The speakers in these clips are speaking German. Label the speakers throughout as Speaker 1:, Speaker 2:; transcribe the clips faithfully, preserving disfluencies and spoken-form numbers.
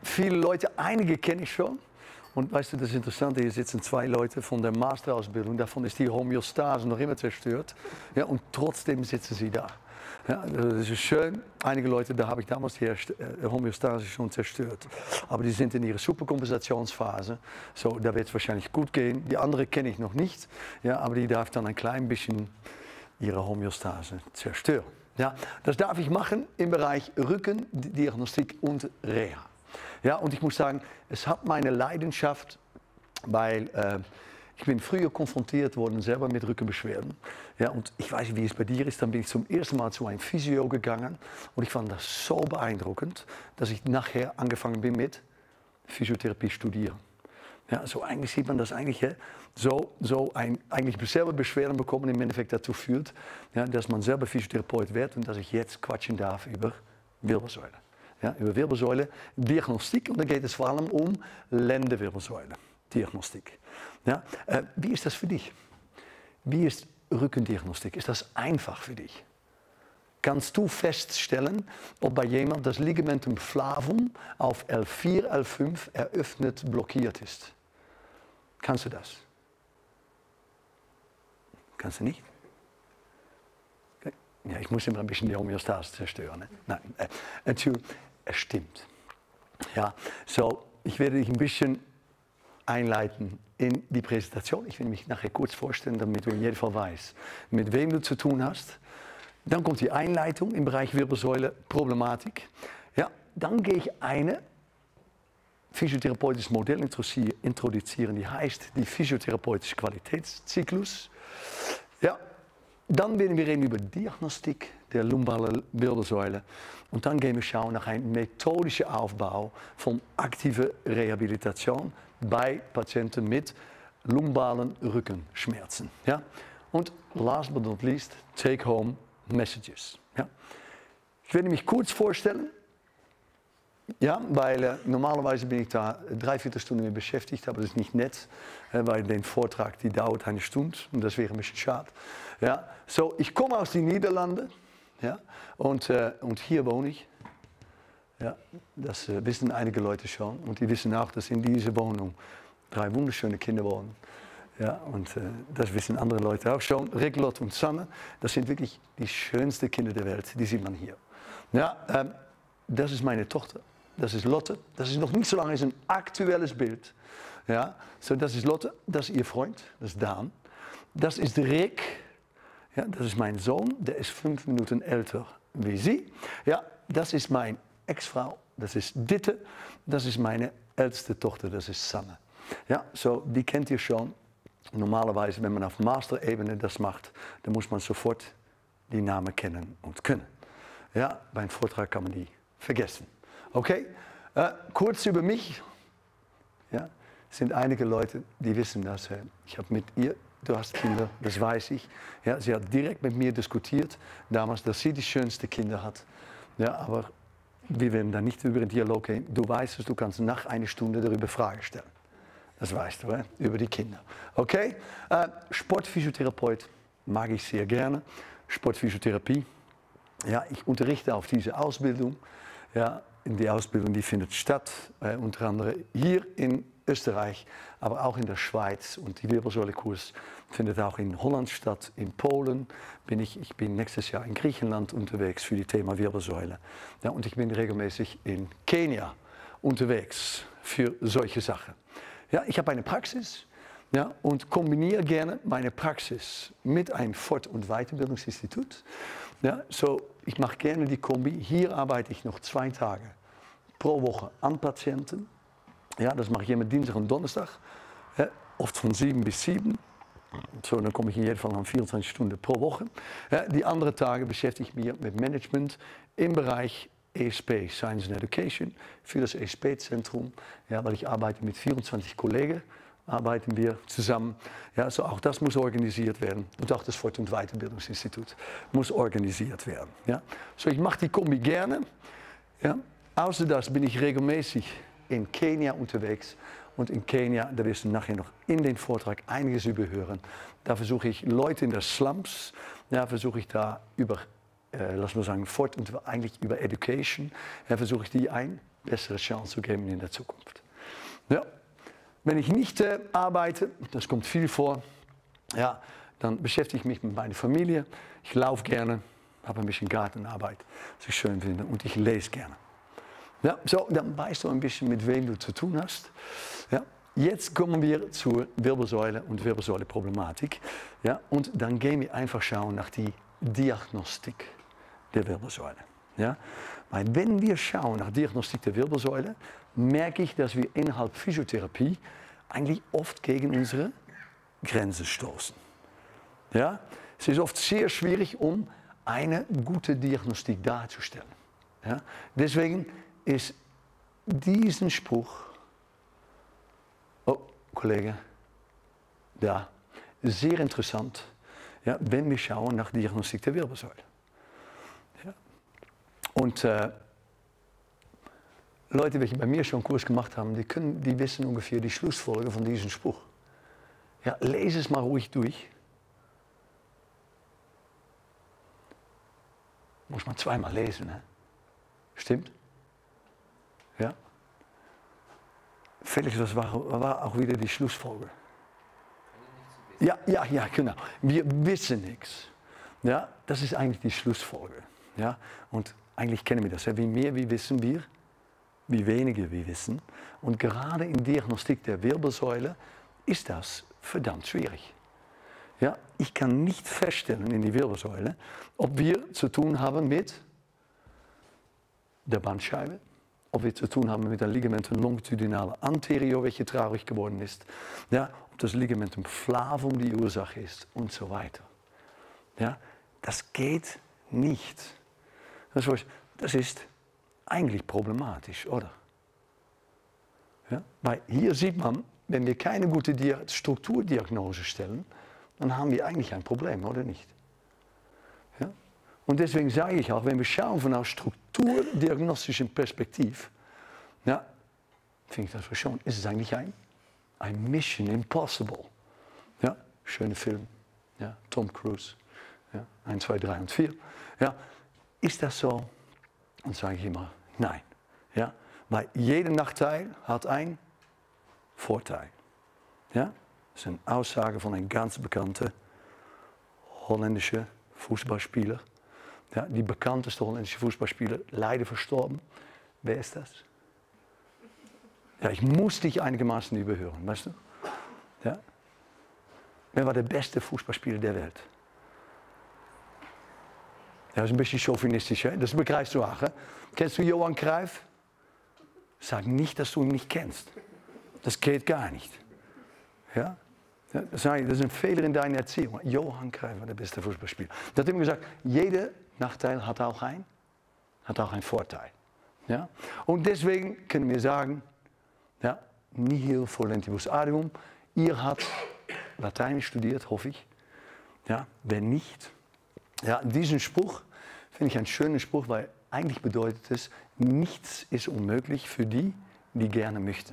Speaker 1: viele Leute, einige kenne ich schon. Und weißt du, das Interessante, hier sitzen zwei Leute von der Masterausbildung, davon ist die Homöostase noch immer zerstört. Ja, und trotzdem sitzen sie da. Ja, das ist schön. Einige Leute, da habe ich damals die Homöostase schon zerstört. Aber die sind in ihrer Superkompensationsphase. So, da wird es wahrscheinlich gut gehen. Die andere kenne ich noch nicht. Ja, aber die darf dann ein klein bisschen ihre Homöostase zerstören. Ja, das darf ich machen im Bereich Rückendiagnostik und Reha. Ja, und ich muss sagen, es hat meine Leidenschaft, weil äh, ich bin früher konfrontiert worden selber mit Rückenbeschwerden. Ja, und ich weiß nicht, wie es bei dir ist, dann bin ich zum ersten Mal zu einem Physio gegangen und ich fand das so beeindruckend, dass ich nachher angefangen bin mit Physiotherapie studieren. Ja, so eigentlich sieht man das eigentlich, ja, so, so ein, eigentlich selber Beschwerden bekommen im Endeffekt dazu führt, ja, dass man selber Physiotherapeut wird und dass ich jetzt quatschen darf über Wirbelsäule. Ja, über Wirbelsäule, Diagnostik, und dann geht es vor allem um Lendenwirbelsäule, Diagnostik. Ja, äh, wie ist das für dich? Wie ist Rückendiagnostik? Ist das einfach für dich? Kannst du feststellen, ob bei jemand das Ligamentum flavum auf L vier, L fünf eröffnet blockiert ist? Kannst du das? Kannst du nicht? Okay. Ja, ich muss immer ein bisschen die Homöostase zerstören. Ne? Nein, äh, Entschuldigung. Es stimmt. Ja, so, ich werde dich ein bisschen einleiten in die Präsentation. Ich will mich nachher kurz vorstellen, damit du in jedem Fall weißt, mit wem du zu tun hast. Dann kommt die Einleitung im Bereich Wirbelsäule, Problematik. Ja, dann gehe ich eine physiotherapeutisches Modell introduzieren, die heißt die physiotherapeutische Qualitätszyklus. Ja, dann werden wir reden über Diagnostik der lumbalen Wirbelsäule. Und dann gehen wir schauen nach einem methodischen Aufbau von aktiver Rehabilitation bei Patienten mit lumbalen Rückenschmerzen. Ja? Und last but not least, take-home messages. Ja? Ich werde mich kurz vorstellen, ja, weil äh, normalerweise bin ich da dreiviertel Stunden mit beschäftigt, aber das ist nicht nett, äh, weil der Vortrag die dauert eine Stunde und das wäre ein bisschen schade. Ja? So, ich komme aus den Niederlanden. Ja, und, äh, und hier wohne ich. Ja, das äh, wissen einige Leute schon. Und die wissen auch, dass in dieser Wohnung drei wunderschöne Kinder wohnen. Ja, und äh, das wissen andere Leute auch schon. Rick, Lotte und Sanne, das sind wirklich die schönsten Kinder der Welt. Die sieht man hier. Ja, ähm, das ist meine Tochter. Das ist Lotte. Das ist noch nicht so lange, ist ein aktuelles Bild. Ja, so, das ist Lotte. Das ist ihr Freund. Das ist Daan. Das ist Rick. Ja, das ist mein Sohn, der ist fünf Minuten älter wie sie. Ja, das ist meine Ex-Frau, das ist Ditte. Das ist meine älteste Tochter, das ist Sanne. Ja, so, die kennt ihr schon. Normalerweise, wenn man auf Master-Ebene das macht, dann muss man sofort die Namen kennen und können. Ja, beim Vortrag kann man die vergessen. Okay, äh, kurz über mich. Ja, es sind einige Leute, die wissen das. Äh, ich habe mit ihr, du hast Kinder, das weiß ich. Ja, sie hat direkt mit mir diskutiert, damals, dass sie die schönsten Kinder hat. Ja, aber wir werden da nicht über den Dialog gehen. Du weißt es, du kannst nach einer Stunde darüber Fragen stellen. Das weißt du, hè? Über die Kinder. Okay, äh, Sportphysiotherapeut mag ich sehr gerne. Sportphysiotherapie. Ja, ich unterrichte auf diese Ausbildung. Ja, die Ausbildung die findet statt, äh, unter anderem hier in Österreich, aber auch in der Schweiz. Und die Wirbelsäulekurs findet auch in Holland statt. In Polen bin ich, ich bin nächstes Jahr in Griechenland unterwegs für das Thema Wirbelsäule. Ja, und ich bin regelmäßig in Kenia unterwegs für solche Sachen. Ja, ich habe eine Praxis, ja, und kombiniere gerne meine Praxis mit einem Fort- und Weiterbildungsinstitut. Ja, so, ich mache gerne die Kombi. Hier arbeite ich noch zwei Tage pro Woche an Patienten. Ja, das mache ich immer Dienstag und Donnerstag, ja, oft von sieben bis sieben. So, dann komme ich in jedem Fall an vierundzwanzig Stunden pro Woche. Ja, die anderen Tage beschäftige ich mich mit Management im Bereich E S P, Science and Education, für das E S P-Zentrum. Ja, weil ich arbeite mit vierundzwanzig Kollegen, arbeiten wir zusammen. Ja, so auch das muss organisiert werden. Und auch das Fort- und Weiterbildungsinstitut muss organisiert werden. Ja. So, ich mache die Kombi gerne. Ja. Außer das bin ich regelmäßig in Kenia unterwegs. Und in Kenia, da wirst du nachher noch in den Vortrag einiges über hören. Da versuche ich Leute in der Slums, ja, versuche ich da über, äh, lass mal sagen, Fort- und eigentlich über Education, ja, versuche ich die ein bessere Chance zu geben in der Zukunft. Ja. Wenn ich nicht äh, arbeite, das kommt viel vor, ja, dann beschäftige ich mich mit meiner Familie. Ich laufe gerne, habe ein bisschen Gartenarbeit, was ich schön finde, und ich lese gerne. Ja, so, dann weißt du ein bisschen, mit wem du zu tun hast. Ja. Jetzt kommen wir zur Wirbelsäule und Wirbelsäuleproblematik. Ja, und dann gehen wir einfach schauen nach die Diagnostik der Wirbelsäule. Ja. Weil wenn wir schauen nach Diagnostik der Wirbelsäule, merke ich, dass wir innerhalb Physiotherapie eigentlich oft gegen unsere Grenzen stoßen. Ja? Es ist oft sehr schwierig, um eine gute Diagnostik darzustellen. Ja? Deswegen ist diesen Spruch, oh Kollege, da, sehr interessant, ja, wenn wir schauen nach Diagnostik der Wirbelsäule. Ja? Und äh, Leute, die bei mir schon einen Kurs gemacht haben, die, können, die wissen ungefähr die Schlussfolge von diesem Spruch. Ja, lese es mal ruhig durch. Muss man zweimal lesen, ne? Stimmt? Ja? Felix, das war, war auch wieder die Schlussfolge. Ja, ja, ja, genau. Wir wissen nichts. Ja, das ist eigentlich die Schlussfolge. Ja? Und eigentlich kennen wir das. Ja? Wie mehr wir wissen wir, wie weniger wir wissen. Und gerade in Diagnostik der Wirbelsäule ist das verdammt schwierig. Ja, ich kann nicht feststellen in die Wirbelsäule, ob wir zu tun haben mit der Bandscheibe, ob wir zu tun haben mit der Ligamentum longitudinale anterior, welche traurig geworden ist, ja, ob das Ligamentum flavum die Ursache ist und so weiter. Ja, das geht nicht. Das ist eigentlich problematisch, oder? Ja, weil hier sieht man, wenn wir keine gute Strukturdiagnose stellen, dann haben wir eigentlich ein Problem, oder nicht? Ja? Und deswegen sage ich auch, wenn wir schauen von einer strukturdiagnostischen Perspektive, ja, finde ich das schon, ist es eigentlich ein, ein Mission Impossible. Ja? Schöner Film, ja? Tom Cruise, ja? eins, zwei, drei und vier. Ja? Ist das so? Und sage ich immer, nein. Ja? Weil jeder Nachteil hat einen Vorteil. Ja? Das ist eine Aussage von einem ganz bekannten holländischen Fußballspieler. Ja, die bekannteste holländische Fußballspieler, leider verstorben. Wer ist das? Ja, ich muss dich einigermaßen überhören, weißt du? Ja? Wer war der beste Fußballspieler der Welt? Ja, das ist ein bisschen chauvinistisch, hè? Das begreifst du auch. Hè? Kennst du Johan Cruyff? Sag nicht, dass du ihn nicht kennst. Das geht gar nicht. Ja? Das ist ein Fehler in deiner Erziehung. Johan Cruyff war der beste Fußballspieler. Der hat immer gesagt, jeder Nachteil hat auch einen, hat auch einen Vorteil. Ja? Und deswegen können wir sagen, ja, nihil volentibus arium. Ihr habt Latein studiert, hoffe ich. Ja, wenn nicht, ja, diesen Spruch finde ich einen schönen Spruch, weil eigentlich bedeutet es, nichts ist unmöglich für die, die gerne möchten.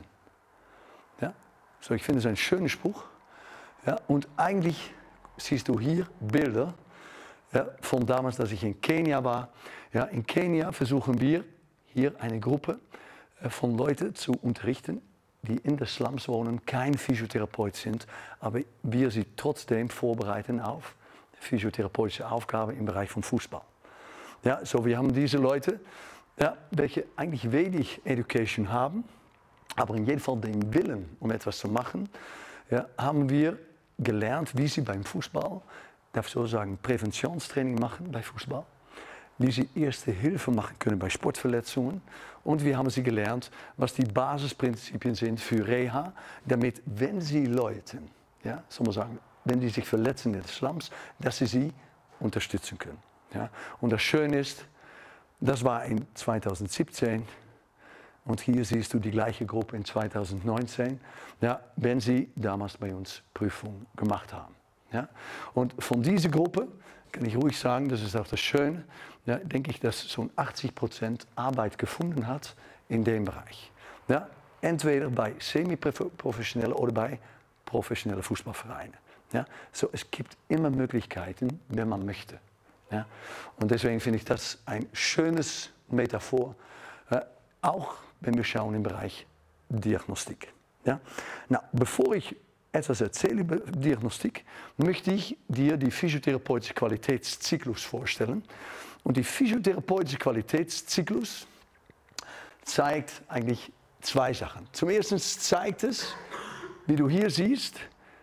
Speaker 1: Ja? So, ich finde es einen schönen Spruch. Ja? Und eigentlich siehst du hier Bilder, ja, von damals, dass ich in Kenia war. Ja, in Kenia versuchen wir hier eine Gruppe äh, von Leuten zu unterrichten, die in den Slums wohnen, kein Physiotherapeut sind, aber wir sie trotzdem vorbereiten auf physiotherapeutische Aufgaben im Bereich von Fußball. Ja, so wir haben diese Leute, ja, welche eigentlich wenig Education haben, aber in jedem Fall den Willen, um etwas zu machen, ja, haben wir gelernt, wie sie beim Fußball, darf ich so sagen, Präventionstraining machen bei Fußball, wie sie erste Hilfe machen können bei Sportverletzungen. Und wir haben sie gelernt, was die Basisprinzipien sind für Reha, damit, wenn sie Leute, ja, soll man sagen, wenn die sich verletzen in den Slums, dass sie sie unterstützen können. Ja. Und das Schöne ist, das war in zweitausendsiebzehn und hier siehst du die gleiche Gruppe in zweitausendneunzehn, ja, wenn sie damals bei uns Prüfungen gemacht haben. Ja. Und von dieser Gruppe kann ich ruhig sagen, das ist auch das Schöne, ja, denke ich, dass so achtzig Prozent Arbeit gefunden hat in dem Bereich. Ja. Entweder bei semi-professionellen oder bei professionellen Fußballvereinen. Ja. So, es gibt immer Möglichkeiten, wenn man möchte. Ja. Und deswegen finde ich das ein schönes Metaphor, äh, auch wenn wir schauen im Bereich Diagnostik. Ja? Nou, bevor ich etwas erzähle über Diagnostik, möchte ich dir die physiotherapeutische Qualitätszyklus vorstellen. Und die physiotherapeutische Qualitätszyklus zeigt eigentlich zwei Sachen. Zum Ersten zeigt es, wie du hier siehst,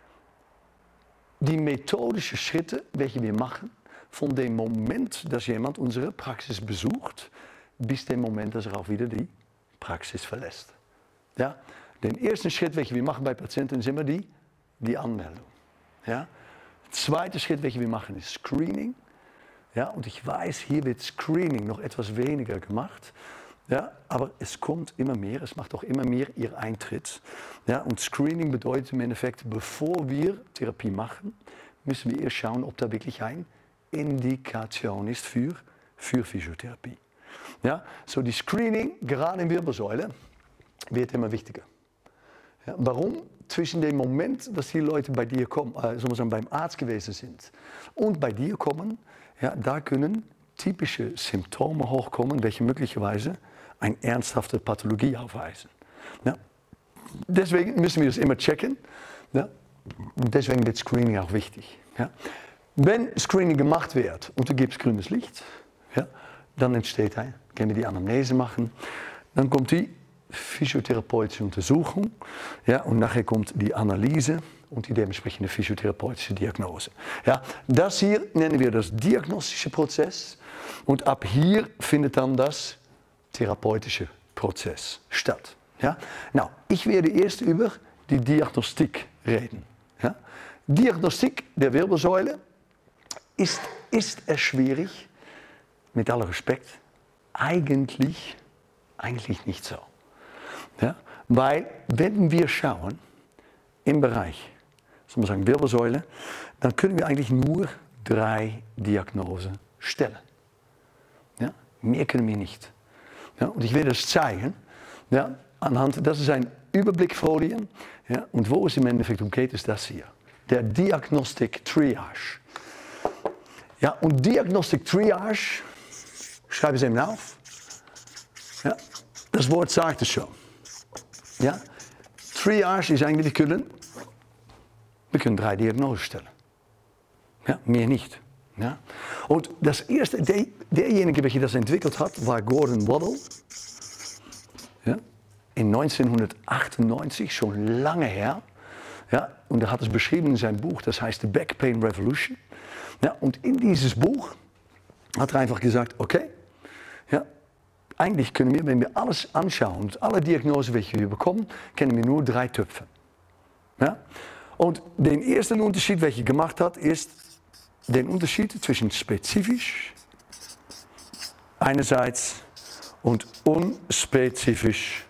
Speaker 1: die methodischen Schritte, welche wir machen, von dem Moment, dass jemand unsere Praxis besucht, bis dem Moment, dass er auch wieder die Praxis verlässt. Ja? Den ersten Schritt, welchen wir machen bei Patienten, ist immer die, die Anmeldung. Ja? Der zweite Schritt, welchen wir machen, ist Screening. Ja? Und ich weiß, hier wird Screening noch etwas weniger gemacht. Ja, aber es kommt immer mehr, es macht auch immer mehr ihr Eintritt. Ja, und Screening bedeutet im Endeffekt, bevor wir Therapie machen, müssen wir erst schauen, ob da wirklich eine Indikation ist für, für Physiotherapie. Ja, so die Screening, gerade in Wirbelsäule, wird immer wichtiger. Ja, warum? Zwischen dem Moment, dass die Leute bei dir kommen, äh, soll man sagen, beim Arzt gewesen sind und bei dir kommen, ja, da können typische Symptome hochkommen, welche möglicherweise eine ernsthafte Pathologie aufweisen. Ja. Deswegen müssen wir das immer checken. Ja. Und deswegen wird Screening auch wichtig. Ja. Wenn Screening gemacht wird und du gibst grünes Licht, ja, dann entsteht ein, können wir die Anamnese machen, dann kommt die physiotherapeutische Untersuchung, ja, und nachher kommt die Analyse und die dementsprechende physiotherapeutische Diagnose. Ja, das hier nennen wir das diagnostische Prozess und ab hier findet dann das therapeutische Prozess statt. Ja? Nou, ich werde erst über die Diagnostik reden. Ja? Diagnostik der Wirbelsäule ist, ist es schwierig, mit aller Respekt, eigentlich, eigentlich nicht so. Ja? Weil wenn wir schauen im Bereich, soll man sagen, Wirbelsäule, dann können wir eigentlich nur drei Diagnosen stellen. Ja? Mehr können wir nicht. Ja? Und ich werde es zeigen, ja? Anhand, das ist ein Überblickfolie, ja? Und wo es im Endeffekt um geht, ist das hier. Der Diagnostic Triage. Ja, und Diagnostic Triage, schreibe es eben auf. Ja? Das Wort sagt es schon. Ja? Triage ist eigentlich, wir können, wir können drei Diagnosen stellen. Ja, mehr nicht. Ja? Und das erste, der, derjenige, der das entwickelt hat, war Gordon Waddell. Ja? In neunzehnhundertachtundneunzig, schon lange her. Ja? Und er hat es beschrieben in sein Buch, das heißt The Back Pain Revolution. Ja? Und in dieses Buch hat er einfach gesagt, okay, ja, eigentlich können wir, wenn wir alles anschauen, alle Diagnosen, welche wir bekommen, kennen wir nur drei Töpfe. Ja? Und den ersten Unterschied, welchen er gemacht hat, ist den Unterschied zwischen spezifisch einerseits und unspezifisch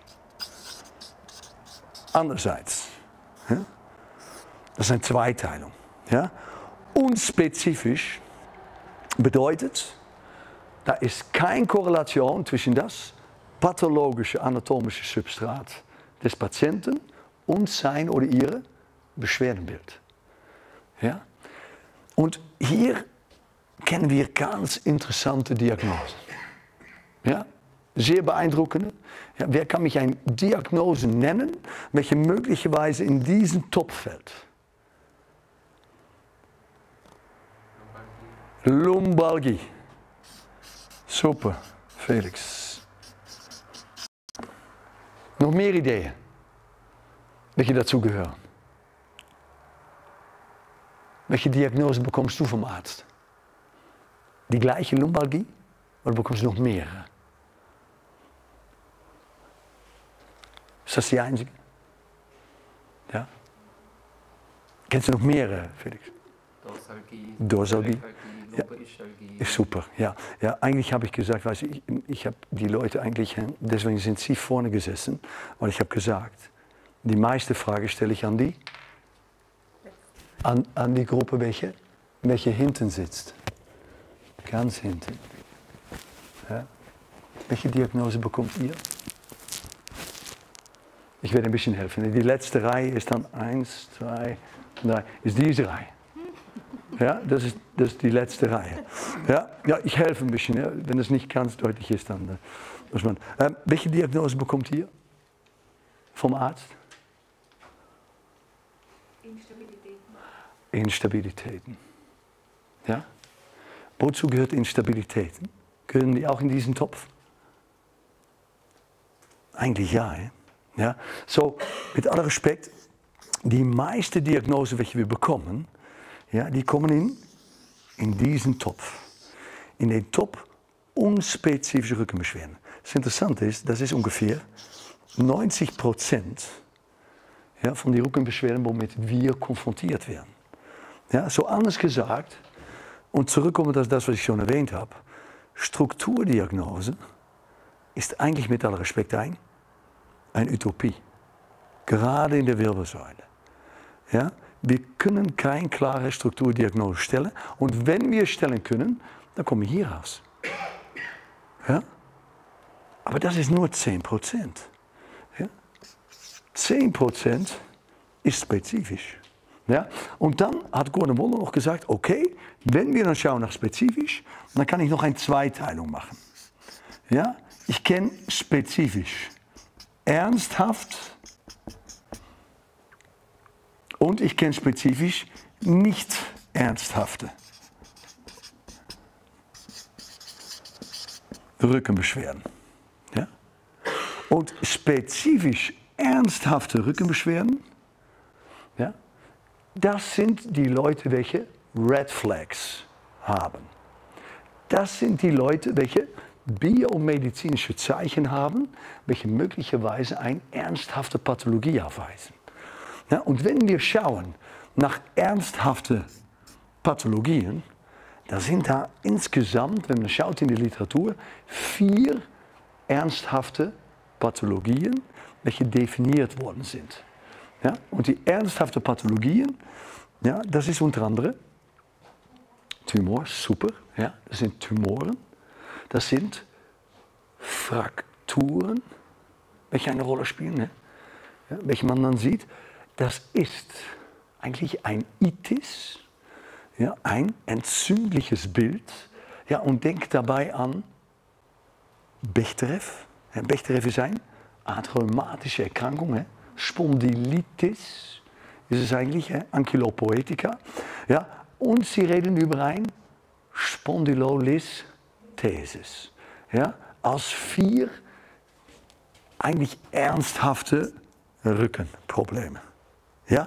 Speaker 1: andererseits. Ja? Das ist eine Zweiteilung. Ja? Unspezifisch bedeutet, da ist keine Korrelation zwischen das pathologische anatomische Substrat des Patienten und sein oder ihre Beschwerdenbild. Ja? Und hier kennen wir ganz interessante Diagnosen. Ja? Sehr beeindruckende. Ja, wer kann mich eine Diagnose nennen, welche möglicherweise in diesen Topf fällt? Lumbalgie. Super, Felix. Noch mehr Ideen, welche dazu gehören? Welche Diagnose bekommst du vom Arzt? Die gleiche Lumbalgie oder bekommst du noch mehrere? Ist das die einzige? Ja? Kennst du noch mehrere, Felix?
Speaker 2: Dorsalgie.
Speaker 1: Dorsalgie. Ja.
Speaker 2: Lumbagistalgie.
Speaker 1: Super, ja. Ja, eigentlich habe ich gesagt, weißt du, ich, ich habe die Leute eigentlich, deswegen sind sie vorne gesessen, weil ich habe gesagt, die meiste Frage stelle ich an die, an, an die Gruppe, welche, welche hinten sitzt. Ganz hinten. Ja. Welche Diagnose bekommt ihr? Ich werde ein bisschen helfen. Die letzte Reihe ist dann eins, zwei, drei, ist diese Reihe. Ja, das ist, das ist die letzte Reihe. Ja, ja, ich helfe ein bisschen. Ja. Wenn es nicht ganz deutlich ist, dann äh, muss man. Ähm, welche Diagnose bekommt ihr vom Arzt?
Speaker 3: Instabilitäten.
Speaker 1: Instabilitäten. Ja? Wozu gehört Instabilitäten? Gehören die auch in diesen Topf? Eigentlich ja. Hè? Ja? So, mit aller Respekt, die meiste Diagnose, welche wir bekommen, ja, die kommen in, in diesen Topf. In den Topf unspezifische Rückenbeschwerden. Das Interessante ist, das ist ungefähr neunzig Prozent ja, von den Rückenbeschwerden, womit wir konfrontiert werden. Ja, so anders gesagt, und zurückkommen auf das, was ich schon erwähnt habe, Strukturdiagnose ist eigentlich mit aller Respekt ein, eine Utopie. Gerade in der Wirbelsäule. Ja, wir können keine klare Strukturdiagnose stellen und wenn wir stellen können, dann kommen wir hier raus. Ja? Aber das ist nur zehn Prozent. Ja? zehn Prozent ist spezifisch. Ja? Und dann hat Gordon Woller noch gesagt, okay, wenn wir dann schauen nach spezifisch, dann kann ich noch eine Zweiteilung machen. Ja? Ich kenne spezifisch, ernsthaft und ich kenne spezifisch nicht ernsthafte Rückenbeschwerden. Ja? Und spezifisch ernsthafte Rückenbeschwerden, ja, das sind die Leute, welche Red Flags haben. Das sind die Leute, welche biomedizinische Zeichen haben, welche möglicherweise eine ernsthafte Pathologie aufweisen. Ja, und wenn wir schauen nach ernsthaften Pathologien, da sind da insgesamt, wenn man schaut in die Literatur, vier ernsthafte Pathologien, welche definiert worden sind. Ja, und die ernsthaften Pathologien, ja, das ist unter anderem Tumor, super, ja, das sind Tumoren, das sind Frakturen, welche eine Rolle spielen, ne? Ja, welche man dann sieht. Das ist eigentlich ein Itis, ja, ein entzündliches Bild. Ja, und denk dabei an Bechterew. Ja, Bechterew ist eine Art rheumatische Erkrankung. Hè. Spondylitis ist es eigentlich, hè? Ankylopoetica. Ja, und sie reden über ein Spondylolisthesis. Ja, als vier eigentlich ernsthafte Rückenprobleme. Ja?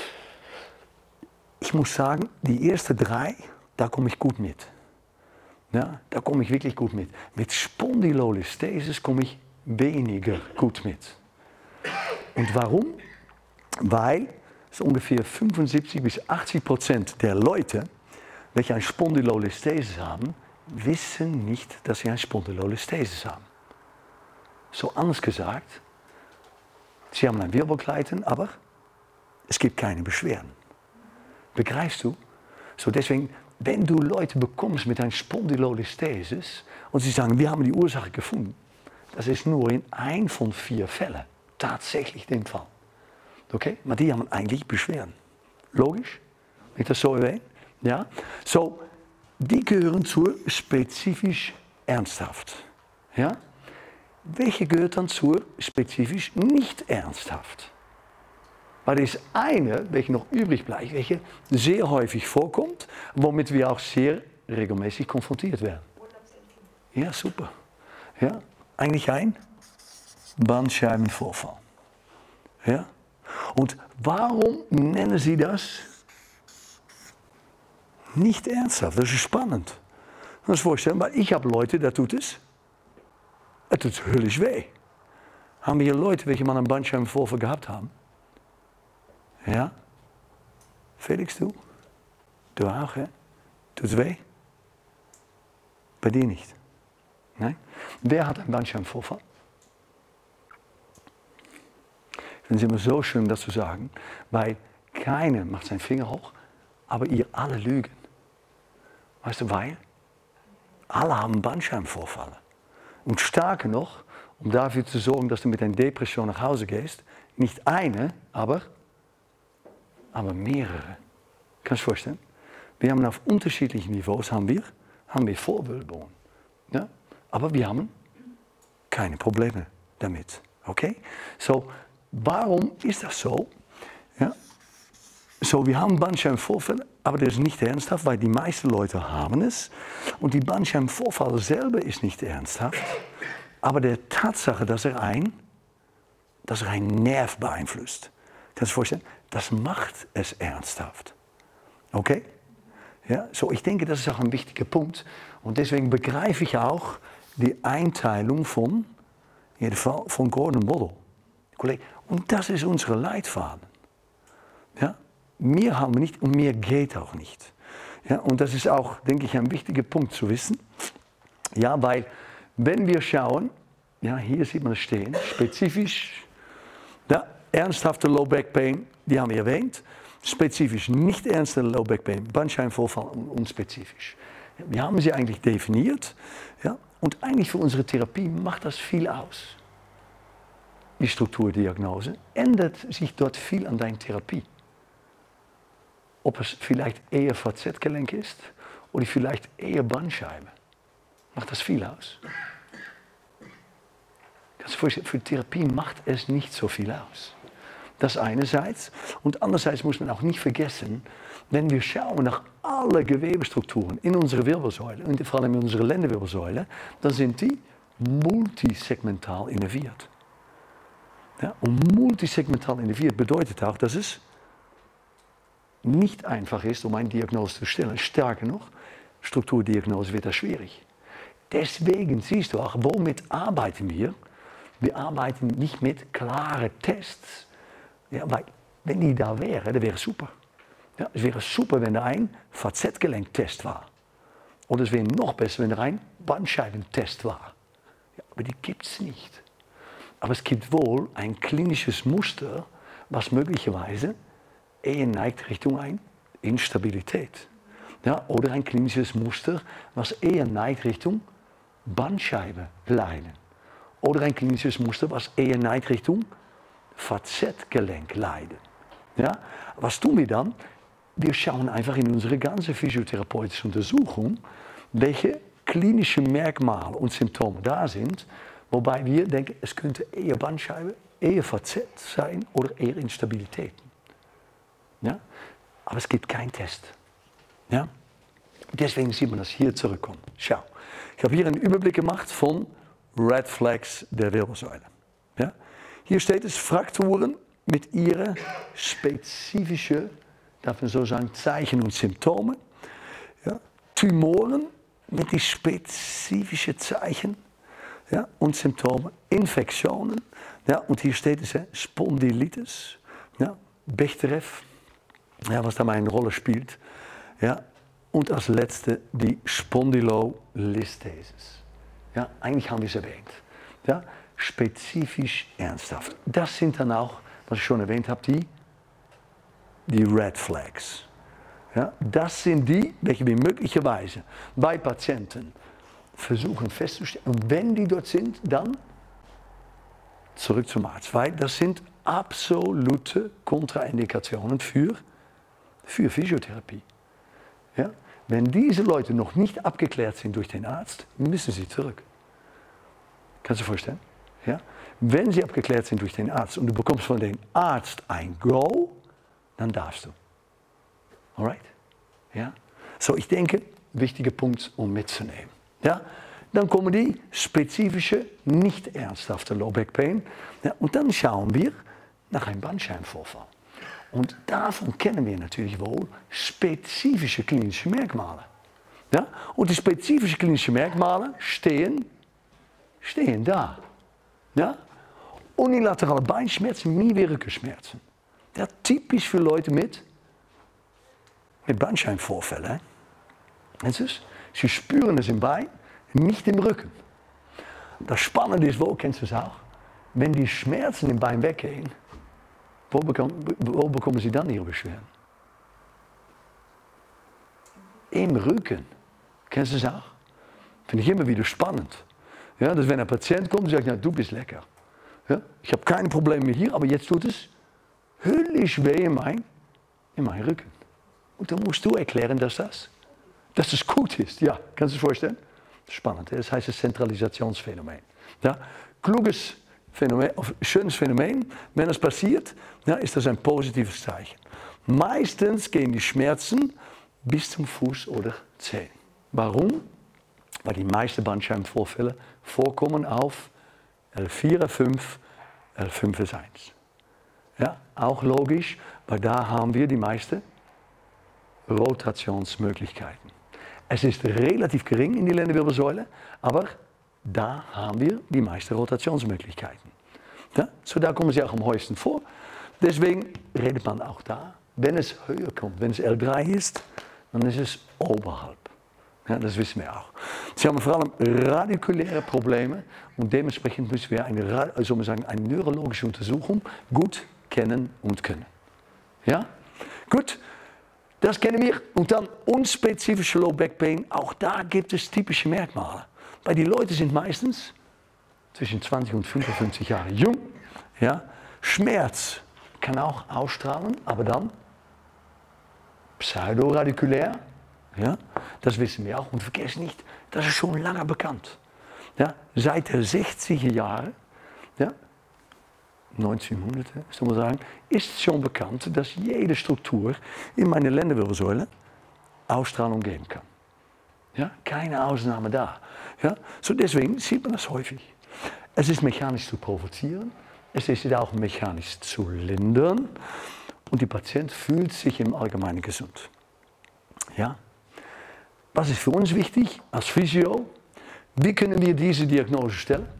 Speaker 1: Ich muss sagen, die ersten drei, da komme ich gut mit. Ja, da komme ich wirklich gut mit. Mit Spondylolisthesis komme ich weniger gut mit. Und warum? Weil es ungefähr fünfundsiebzig bis achtzig Prozent der Leute, welche eine Spondylolisthesis haben, wissen nicht, dass sie eine Spondylolisthesis haben. So anders gesagt, sie haben ein Wirbelkleiden, aber es gibt keine Beschwerden. Begreifst du? So deswegen, wenn du Leute bekommst mit einer Spondylolisthesis und sie sagen, wir haben die Ursache gefunden, das ist nur in ein von vier Fällen tatsächlich der Fall. Okay? Maar die haben eigentlich Beschwerden. Logisch? Wenn ich das so erwähne? Ja? So, die gehören zur spezifisch ernsthaft. Ja? Welche gehört dann zur spezifisch nicht ernsthaft? Weil er ist eine, welche noch übrig bleibt, welche sehr häufig vorkommt, womit wir auch sehr regelmäßig konfrontiert werden. Ja, super. Ja, eigentlich ein Bandscheibenvorfall. Ja? Und warum nennen Sie das nicht ernsthaft? Das ist spannend. Das ist vorstellen, weil ich habe Leute, da tut es, es tut höllisch weh. Haben wir hier Leute, welche mal einen Bandscheibenvorfall gehabt haben? Ja? Felix, du? Du auch, hè? Tut's weh? Bei dir nicht. Nein? Wer hat einen Bandscheibenvorfall? Ich finde es immer so schön, das zu sagen, weil keiner macht seinen Finger hoch, aber ihr alle lügen. Weißt du, weil? Alle haben Bandscheibenvorfälle. Und starke noch, um dafür zu sorgen, dass du mit einer Depression nach Hause gehst, nicht eine, aber, aber mehrere. Kannst du dir vorstellen? wir haben auf unterschiedlichen Niveaus haben wir, haben wir Vorwölbungen. Ja? Aber wir haben keine Probleme damit. Okay? So, warum ist das so? Ja? So, wir haben Bandscheibenvorfälle, aber das ist nicht ernsthaft, weil die meisten Leute haben es. Und die Bandscheibenvorfall selber ist nicht ernsthaft. Aber der Tatsache, dass er ein, dass er einen Nerv beeinflusst, kannst du dir vorstellen, das macht es ernsthaft. Okay? Ja, so, ich denke, das ist auch ein wichtiger Punkt. Und deswegen begreife ich auch die Einteilung von, in jedem Fall, von Gordon Boddle. Und das ist unsere Leitfaden. Ja? Mehr haben wir nicht und mehr geht auch nicht. Ja? Und das ist auch, denke ich, ein wichtiger Punkt zu wissen. Ja, weil, wenn wir schauen, ja, hier sieht man es stehen, spezifisch, ja, ernsthafte Low Back Pain, die haben wir erwähnt. Spezifisch nicht ernste Low Back Pain, Bandscheibenvorfall und unspezifisch. Ja, wir haben sie eigentlich definiert. Ja, und eigentlich für unsere Therapie macht das viel aus. Die Strukturdiagnose ändert sich dort viel an deiner Therapie. Ob es vielleicht eher V Z-Gelenk ist oder vielleicht eher Bandscheibe. Macht das viel aus. Für die Therapie macht es nicht so viel aus. Das einerseits. Und andererseits muss man auch nicht vergessen, wenn wir schauen nach alle Gewebestrukturen in unserer Wirbelsäule, und vor allem in unserer Lendenwirbelsäule, dann sind die multisegmental innerviert. Ja, und multisegmental innerviert bedeutet auch, dass es nicht einfach ist, um eine Diagnose zu stellen. Stärker noch, Strukturdiagnose wird das schwierig. Deswegen siehst du auch, womit arbeiten wir? Wir arbeiten nicht mit klaren Tests. Ja, weil, wenn die da wären, dann wäre es super. Ja, es wäre super, wenn er ein V Z-Gelenktest war. Oder es wäre noch besser, wenn er ein Bandscheibentest war. Ja, aber die gibt es nicht. Aber es gibt wohl ein klinisches Muster, was möglicherweise eher neigt Richtung eine Instabilität. Ja, oder ein klinisches Muster, was eher neigt Richtung Bandscheibenleiden. Oder ein klinisches Muster, was eher neigt Richtung V Z-Gelenkleiden. Ja? Was tun wir dann? Wir schauen einfach in unsere ganze physiotherapeutische Untersuchung, welche klinischen Merkmale und Symptome da sind, wobei wir denken, es könnte eher Bandscheibe, eher V Z sein oder eher Instabilitäten. Ja? Aber es gibt keinen Test. Ja? Deswegen sieht man das hier zurückkommen. Schau, ich habe hier einen Überblick gemacht von Red Flags der Wirbelsäule. Ja? Hier steht es Frakturen mit ihren spezifischen, darf man so sagen, Zeichen und Symptomen. Ja? Tumoren mit die spezifischen Zeichen, ja, und Symptome. Infektionen. Ja? Und hier steht es Spondylitis, ja? Bechterew, ja, was da mal eine Rolle spielt. Ja? Und als letzte die Spondylolisthesis. Ja, eigentlich haben wir es erwähnt. Ja, spezifisch ernsthaft. Das sind dann auch, was ich schon erwähnt habe, die, die Red Flags. Ja, das sind die, welche wir möglicherweise bei Patienten versuchen festzustellen. Und wenn die dort sind, dann zurück zum Arzt. Weil das sind absolute Kontraindikationen für, für Physiotherapie. Ja? Wenn diese Leute noch nicht abgeklärt sind durch den Arzt, müssen sie zurück. Kannst du dir vorstellen? Ja? Wenn sie abgeklärt sind durch den Arzt und du bekommst von dem Arzt ein Go, dann darfst du. Alright? Ja? So, ich denke, wichtiger Punkt, um mitzunehmen. Ja? Dann kommen die spezifische, nicht ernsthafte Low Back Pain. Ja? Und dann schauen wir nach einem Bandscheibenvorfall. Und davon kennen wir natürlich wohl spezifische klinische Merkmale. Ja? Und die spezifischen klinischen Merkmale stehen, stehen da. Ja? Unilaterale Beinschmerzen, nie Rückenschmerzen. Ja, typisch für Leute mit, mit Bandscheibenvorfällen. Sie spüren es im Bein, nicht im Rücken. Das Spannende ist wohl, kennst du es auch, wenn die Schmerzen im Bein weggehen, Wo bekommen, wo bekommen Sie dann Ihre Beschwerden? Im Rücken. Kennst du das auch? Finde ich immer wieder spannend. Ja, dass wenn ein Patient kommt und sagt, na, du bist lecker. Ja, ich habe kein Problem mehr hier, aber jetzt tut es höllisch weh in mein, in mein Rücken. Und dann musst du erklären, dass das, dass das gut ist. Ja, kannst du dir vorstellen? Spannend, das heißt das Zentralisationsphänomen. Ja, kluges Phänomen, schönes Phänomen, wenn das passiert, ja, ist das ein positives Zeichen. Meistens gehen die Schmerzen bis zum Fuß oder Zehen. Warum? Weil die meisten Bandscheibenvorfälle vorkommen auf L vier, L fünf, L fünf S eins. Ja, auch logisch, weil da haben wir die meisten Rotationsmöglichkeiten. Es ist relativ gering in die Lendenwirbelsäule, aber da haben wir die meisten Rotationsmöglichkeiten. Ja, so da kommen sie auch am häufigsten vor. Deswegen redet man auch da, wenn es höher kommt, wenn es L drei ist, dann ist es oberhalb. Ja, das wissen wir auch. Sie haben vor allem radikuläre Probleme und dementsprechend müssen wir eine, also wir sagen, eine neurologische Untersuchung gut kennen und können. Ja? Gut, das kennen wir. Und dann unspezifische Low Back Pain, auch da gibt es typische Merkmale. Weil die Leute sind meistens zwischen zwanzig und fünfundfünfzig Jahre jung. Ja? Schmerz kann auch ausstrahlen, aber dann pseudoradikular. Ja, das wissen wir auch und vergessen nicht, das ist schon lange bekannt. Ja, seit den sechziger Jahren, ja, neunzehnhundert, soll man sagen, ist schon bekannt, dass jede Struktur in meine Lendenwirbelsäule Ausstrahlung geben kann. Ja, keine Ausnahme da. Ja, so deswegen sieht man das häufig. Es ist mechanisch zu provozieren, es ist auch mechanisch zu lindern und die Patient fühlt sich im Allgemeinen gesund. Ja? Was ist für uns wichtig als Physio? Wie können wir diese Diagnose stellen?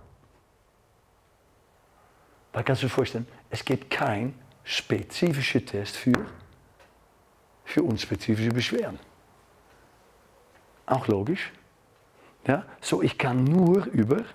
Speaker 1: Weil kannst du dir vorstellen, es gibt keinen spezifischen Test für, für unspezifische Beschwerden. Auch logisch. Ja? So, ich kann nur über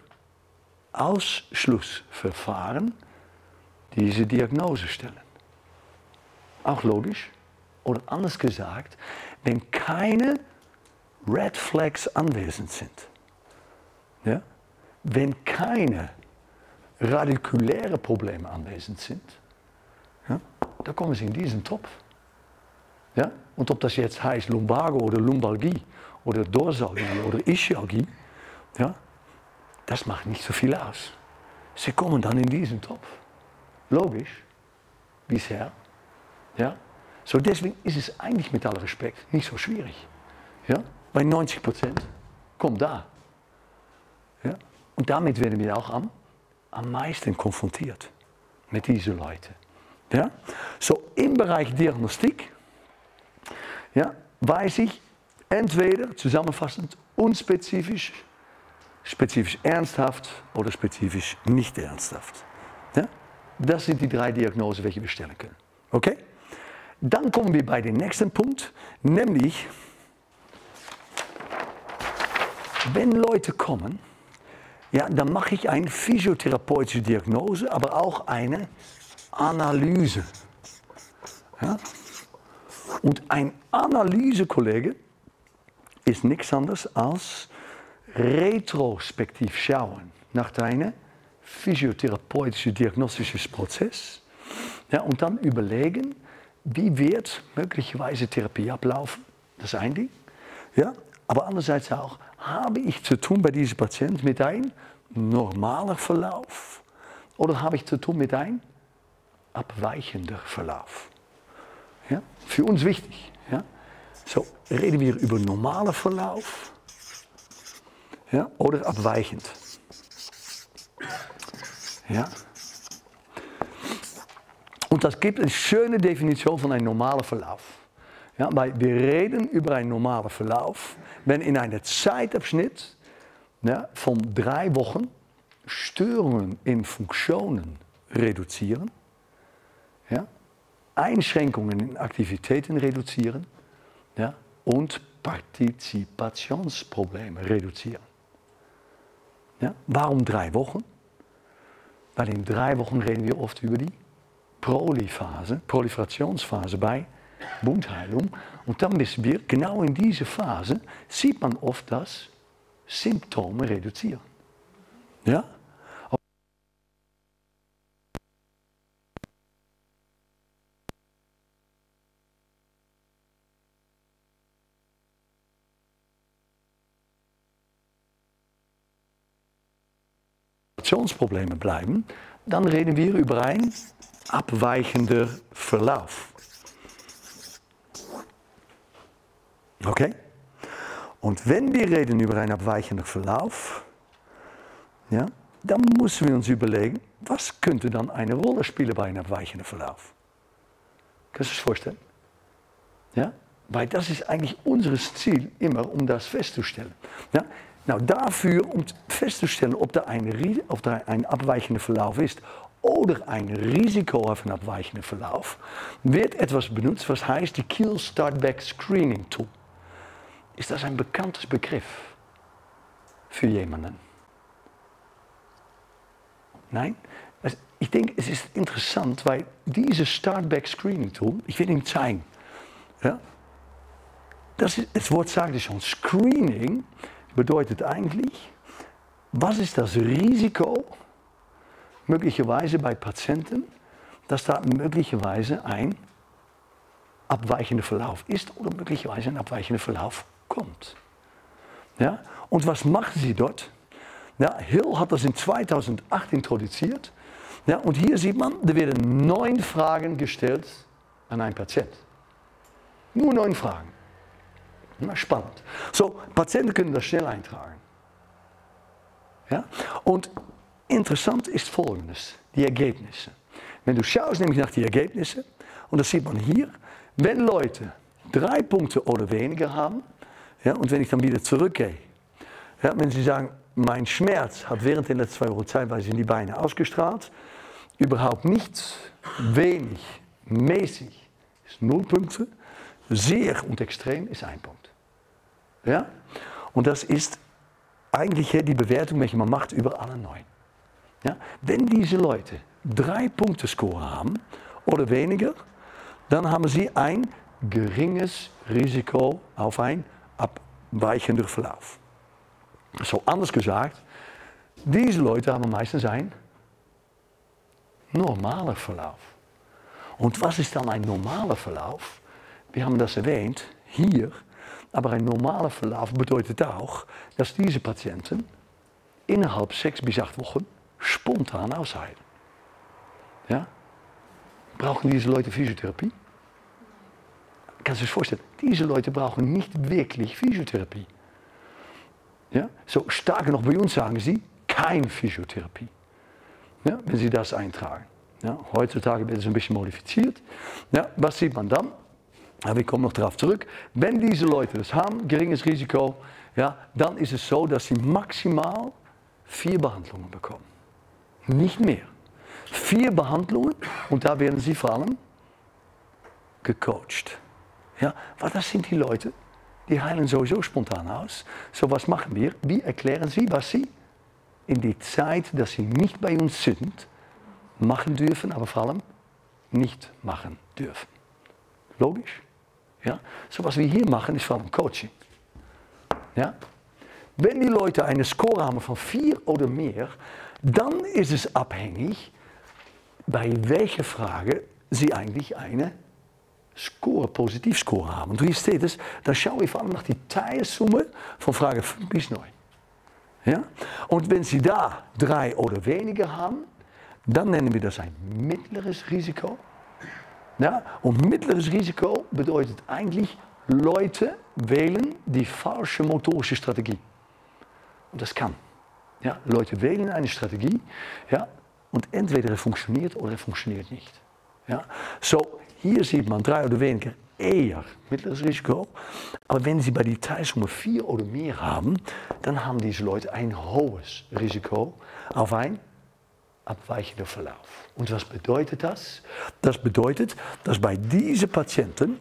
Speaker 1: Ausschlussverfahren diese Diagnose stellen. Auch logisch. Oder anders gesagt, wenn keine Red Flags anwesend sind, ja? Wenn keine radikulären Probleme anwesend sind, ja? dann kommen sie in diesen Topf. Ja? Und ob das jetzt heißt Lumbago oder Lumbalgie oder Dorsalgie oder Ischialgie, ja? das macht nicht so viel aus. Sie kommen dann in diesen Topf. Logisch, bisher. Ja? So deswegen ist es eigentlich mit allem Respekt nicht so schwierig. Ja? Bei neunzig Prozent kommt da. Ja? Und damit werden wir auch am, am meisten konfrontiert mit diesen Leuten. Ja? So im Bereich Diagnostik, ja, weiß ich entweder zusammenfassend unspezifisch, spezifisch ernsthaft oder spezifisch nicht ernsthaft. Ja? Das sind die drei Diagnosen, welche wir stellen können. Okay? Dann kommen wir bei dem nächsten Punkt, nämlich wenn Leute kommen, ja, dann mache ich eine physiotherapeutische Diagnose, aber auch eine Analyse. Ja? Und ein Analysekollege ist nichts anderes als retrospektiv schauen nach deinem physiotherapeutischen diagnostischen Prozess, ja, und dann überlegen, wie wird möglicherweise Therapie ablaufen. Das ist ein Ding. Ja? Aber andererseits auch, habe ich zu tun bei diesem Patienten mit einem normalen Verlauf oder habe ich zu tun mit einem abweichender Verlauf? Ja? Für uns wichtig. Ja? So, reden wir über normalen Verlauf, ja, oder abweichend? Ja? Und das gibt eine schöne Definition von einem normalen Verlauf. Ja, weil wir reden über einen normalen Verlauf, wenn in einem Zeitabschnitt, ja, von drei Wochen Störungen in Funktionen reduzieren, ja, Einschränkungen in Aktivitäten reduzieren, ja, und Partizipationsprobleme reduzieren. Ja, warum drei Wochen? Weil in drei Wochen reden wir oft über die Proliphase, Proliferationsphase bei Wundheilung. Und dann wissen wir, genau in dieser Phase sieht man oft, dass Symptome reduzieren. Ja? Konzentrationsprobleme bleiben, dann reden wir über einen abweichender Verlauf. Okay? Und wenn wir reden über einen abweichenden Verlauf, ja, dann müssen wir uns überlegen, was könnte dann eine Rolle spielen bei einem abweichenden Verlauf? Kannst du es vorstellen? Ja? Weil das ist eigentlich unser Ziel immer, um das festzustellen. Ja? Nou, dafür, um festzustellen, ob da, ein, ob da ein abweichender Verlauf ist oder ein Risiko auf einen abweichenden Verlauf, wird etwas benutzt, was heißt die Kiel Startback Screening Tool. Ist das ein bekanntes Begriff für jemanden? Nein? Also ich denke, es ist interessant, weil dieses Startback Screening Tool, ich will Ihnen zeigen, ja, das, ist, das Wort sagt es schon, Screening bedeutet eigentlich, was ist das Risiko möglicherweise bei Patienten, dass da möglicherweise ein abweichender Verlauf ist oder möglicherweise ein abweichender Verlauf kommt. Ja? Und was machen Sie dort? Ja, Hill hat das in zweitausendacht introduziert. Ja, und hier sieht man, er werden neun Fragen gestellt an einen Patient. Nur neun Fragen. Na, spannend. So, Patienten können das schnell eintragen. Ja? Und interessant ist Folgendes, die Ergebnisse. Wenn du schaust nämlich nach den Ergebnissen, und das sieht man hier, wenn Leute drei Punkte oder weniger haben, ja, und wenn ich dann wieder zurückgehe, ja, wenn sie sagen, mein Schmerz hat während der letzten zwei Wochen zeitweise in die Beine ausgestrahlt, überhaupt nichts, wenig, mäßig ist null Punkte, sehr und extrem ist ein Punkt. Ja? Und das ist eigentlich die Bewertung, welche man macht über alle neun. Ja? Wenn diese Leute drei Punkte Score haben oder weniger, dann haben sie ein geringes Risiko auf ein abweichender Verlauf. So anders gesagt, diese Leute haben meistens ein normaler Verlauf. Und was ist dann ein normaler Verlauf? Wir haben das erwähnt hier, aber ein normaler Verlauf bedeutet auch, dass diese Patienten innerhalb sechs bis acht Wochen spontan ausheilen. Ja? Brauchen diese Leute Physiotherapie? Kannst du dir vorstellen, diese Leute brauchen nicht wirklich Physiotherapie. Ja? So stark noch bei uns sagen sie, keine Physiotherapie, ja, wenn sie das eintragen. Ja? Heutzutage wird es ein bisschen modifiziert. Ja, was sieht man dann? Ja, wir kommen noch darauf zurück. Wenn diese Leute das haben, geringes Risiko, ja, dann ist es so, dass sie maximal vier Behandlungen bekommen. Nicht mehr. Vier Behandlungen und da werden sie vor allem gecoacht. Ja, weil das sind die Leute, die heilen sowieso spontan aus. So, was machen wir? Wir erklären sie, was sie in die Zeit, dass sie nicht bei uns sind, machen dürfen, aber vor allem nicht machen dürfen. Logisch? Ja? So, was wir hier machen, ist vor allem Coaching. Ja? Wenn die Leute einen Score haben von vier oder mehr, dann ist es abhängig, bei welcher Frage sie eigentlich eine Score, Positivscore haben. Und hier steht es, dann schauen wir vor allem nach die Teilsumme von Frage fünf bis neun. Ja? Und wenn Sie da drei oder weniger haben, dann nennen wir das ein mittleres Risiko. Ja? Und mittleres Risiko bedeutet eigentlich, Leute wählen die falsche motorische Strategie. Und das kann. Ja? Leute wählen eine Strategie, ja? Und entweder es funktioniert oder es funktioniert nicht. Ja? So, hier sieht man drei oder weniger eher mittleres Risiko. Aber wenn Sie bei die Teilsumme vier oder mehr haben, dann haben diese Leute ein hohes Risiko auf ein abweichender Verlauf. Und was bedeutet das? Das bedeutet, dass bei diesen Patienten,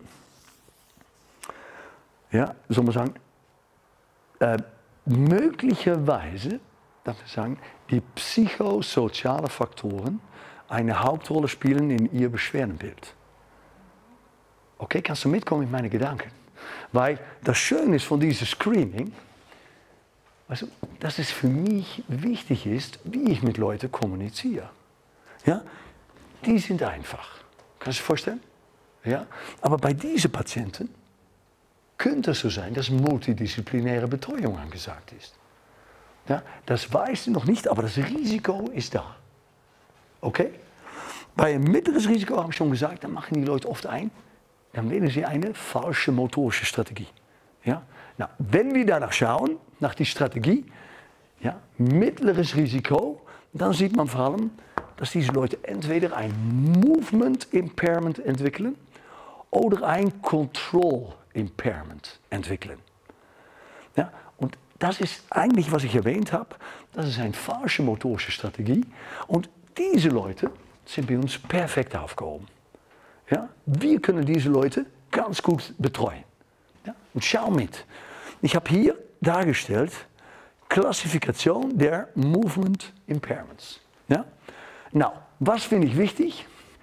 Speaker 1: ja, soll man sagen, äh, möglicherweise, darf ich sagen, die psychosozialen Faktoren eine Hauptrolle spielen in Ihr Beschwerdenbild. Okay, kannst du mitkommen in meine Gedanken? Weil das Schöne ist von diesem Screening, also, dass es für mich wichtig ist, wie ich mit Leuten kommuniziere. Ja? Die sind einfach. Kannst du dir vorstellen? Ja? Aber bei diesen Patienten könnte es so sein, dass multidisziplinäre Betreuung angesagt ist. Ja, das weißt du noch nicht, aber das Risiko ist da. Okay? Bei einem mittleren Risiko, habe ich schon gesagt, dann machen die Leute oft ein, dann wählen sie eine falsche motorische Strategie. Ja? Nou, wenn wir danach schauen, nach die Strategie, ja, mittleres Risiko, dann sieht man vor allem, dass diese Leute entweder ein Movement Impairment entwickeln oder ein Control Impairment entwickeln. Ja, und das ist eigentlich, was ich erwähnt habe, das ist eine falsche motorische Strategie und diese Leute sind bei uns perfekt aufgehoben. Ja, wir können diese Leute ganz gut betreuen. Ja, und schau mit. Ich habe hier dargestellt, Klassifikation der Movement Impairments. Ja? Nou, was finde ich wichtig?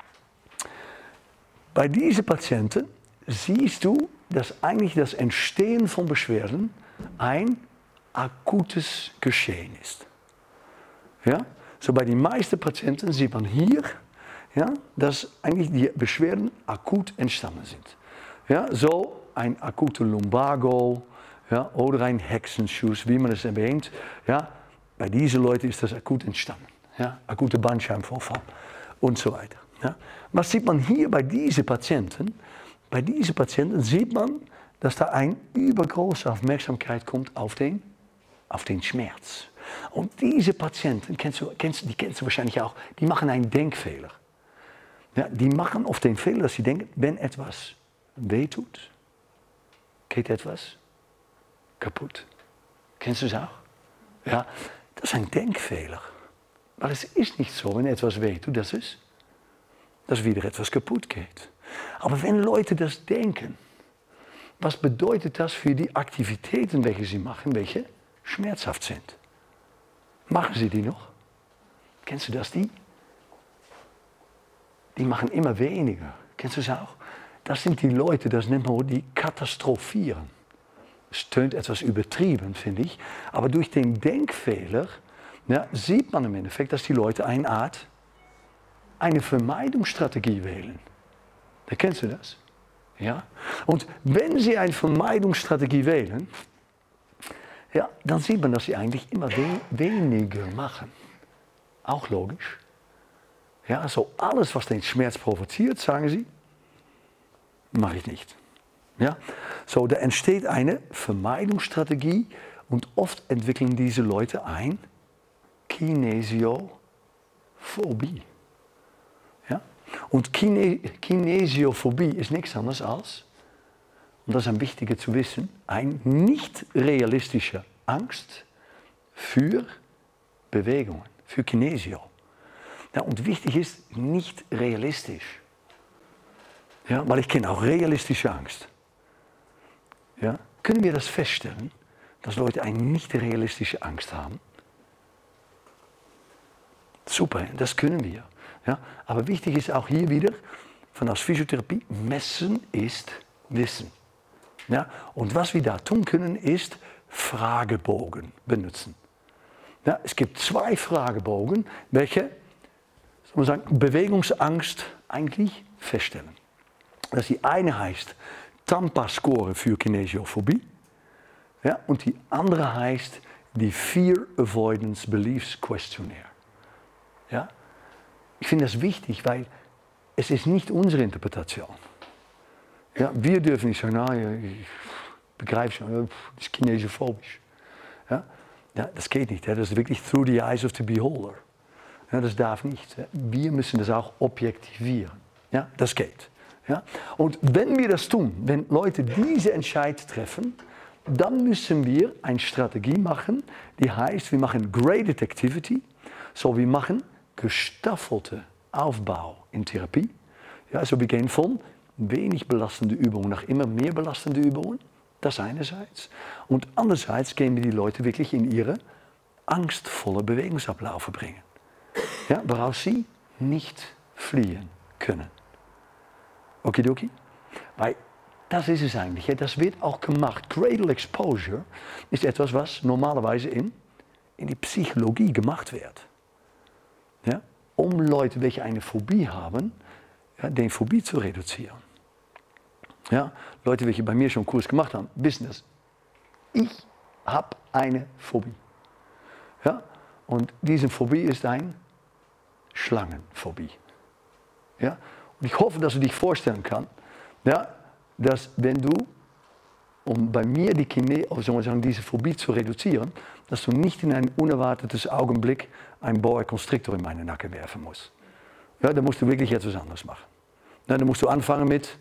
Speaker 1: Bei diesen Patienten siehst du, dass eigentlich das Entstehen von Beschwerden ein akutes Geschehen ist. Ja? So bei den meisten Patienten sieht man hier, ja, dass eigentlich die Beschwerden akut entstanden sind. Ja? So ein akuter Lumbago, ja, oder ein Hexenschuss, wie man es erwähnt. Ja, bei diesen Leuten ist das akut entstanden. Ja, akute Bandscheibenvorfall und so weiter. Ja. Was sieht man hier bei diesen Patienten? Bei diesen Patienten sieht man, dass da eine übergroße Aufmerksamkeit kommt auf den, auf den Schmerz. Und diese Patienten, kennst du, kennst, die kennst du wahrscheinlich auch, die machen einen Denkfehler. Ja, die machen oft den Fehler, dass sie denken, wenn etwas wehtut, geht etwas kaputt. Kennst du es auch? Ja, das ist ein Denkfehler. Aber es ist nicht so, wenn etwas wehtut, dass es, dass wieder etwas kaputt geht. Aber wenn Leute das denken, was bedeutet das für die Aktivitäten, welche sie machen, welche schmerzhaft sind? Machen sie die noch? Kennst du das, die? Die machen immer weniger. Kennst du es auch? Das sind die Leute, das nennt man, die katastrophieren. Es tönt etwas übertrieben, finde ich, aber durch den Denkfehler, ja, sieht man im Endeffekt, dass die Leute eine Art, eine Vermeidungsstrategie wählen. Da kennst du das? Ja? Und wenn sie eine Vermeidungsstrategie wählen, ja, dann sieht man, dass sie eigentlich immer we weniger machen. Auch logisch. Ja, also alles, was den Schmerz provoziert, sagen sie, mache ich nicht. Ja? So, da entsteht eine Vermeidungsstrategie und oft entwickeln diese Leute ein Kinesiophobie. Ja? Und Kine Kinesiophobie ist nichts anderes als, und das ist ein wichtiger zu wissen, eine nicht realistische Angst für Bewegungen, für Kinesio. Ja, und wichtig ist, nicht realistisch. Ja, weil ich kenne auch realistische Angst. Ja, können wir das feststellen, dass Leute eine nicht realistische Angst haben? Super, das können wir. Ja, aber wichtig ist auch hier wieder, von der Physiotherapie, messen ist Wissen. Ja, und was wir da tun können, ist Fragebogen benutzen. Ja, es gibt zwei Fragebogen, welche soll man sagen, Bewegungsangst eigentlich feststellen. Das die eine heißt Tampa-Score für Kinesiophobie, ja, und die andere heißt die Fear Avoidance Beliefs Questionnaire. Ja? Ich finde das wichtig, weil es ist nicht unsere Interpretation. Ja, wir dürfen nicht sagen, na, ich begreife schon, das ist kinesiophobisch. Ja? Ja, das geht nicht, ja? Das ist wirklich through the eyes of the beholder. Ja, das darf nicht. Ja? Wir müssen das auch objektivieren. Ja? Das geht. Ja? Und wenn wir das tun, wenn Leute diese Entscheid treffen, dann müssen wir eine Strategie machen, die heißt, wir machen Graded Activity, so wir machen gestaffelte Aufbau in Therapie. Ja, also wir gehen von wenig belastende Übungen nach immer mehr belastende Übungen, das einerseits. Und andererseits gehen wir die Leute wirklich in ihre angstvolle Bewegungsabläufe bringen, ja, woraus sie nicht fliehen können. Okidoki? Weil das ist es eigentlich, das wird auch gemacht. Cradle Exposure ist etwas, was normalerweise in, in die Psychologie gemacht wird. Ja? Um Leute, welche eine Phobie haben, ja, die Phobie zu reduzieren. Ja? Leute, welche bei mir schon einen Kurs gemacht haben, wissen das. Ich habe eine Phobie. Ja? Und diese Phobie ist eine Schlangenphobie. Ja? Und ich hoffe, dass du dich vorstellen kannst, ja, dass wenn du, um bei mir die Kine, also soll man sagen, diese Phobie zu reduzieren, dass du nicht in ein unerwartetes Augenblick einen Boa Constrictor in meine Nacken werfen musst. Ja, dann musst du wirklich etwas anderes machen. Ja, dann musst du anfangen mit,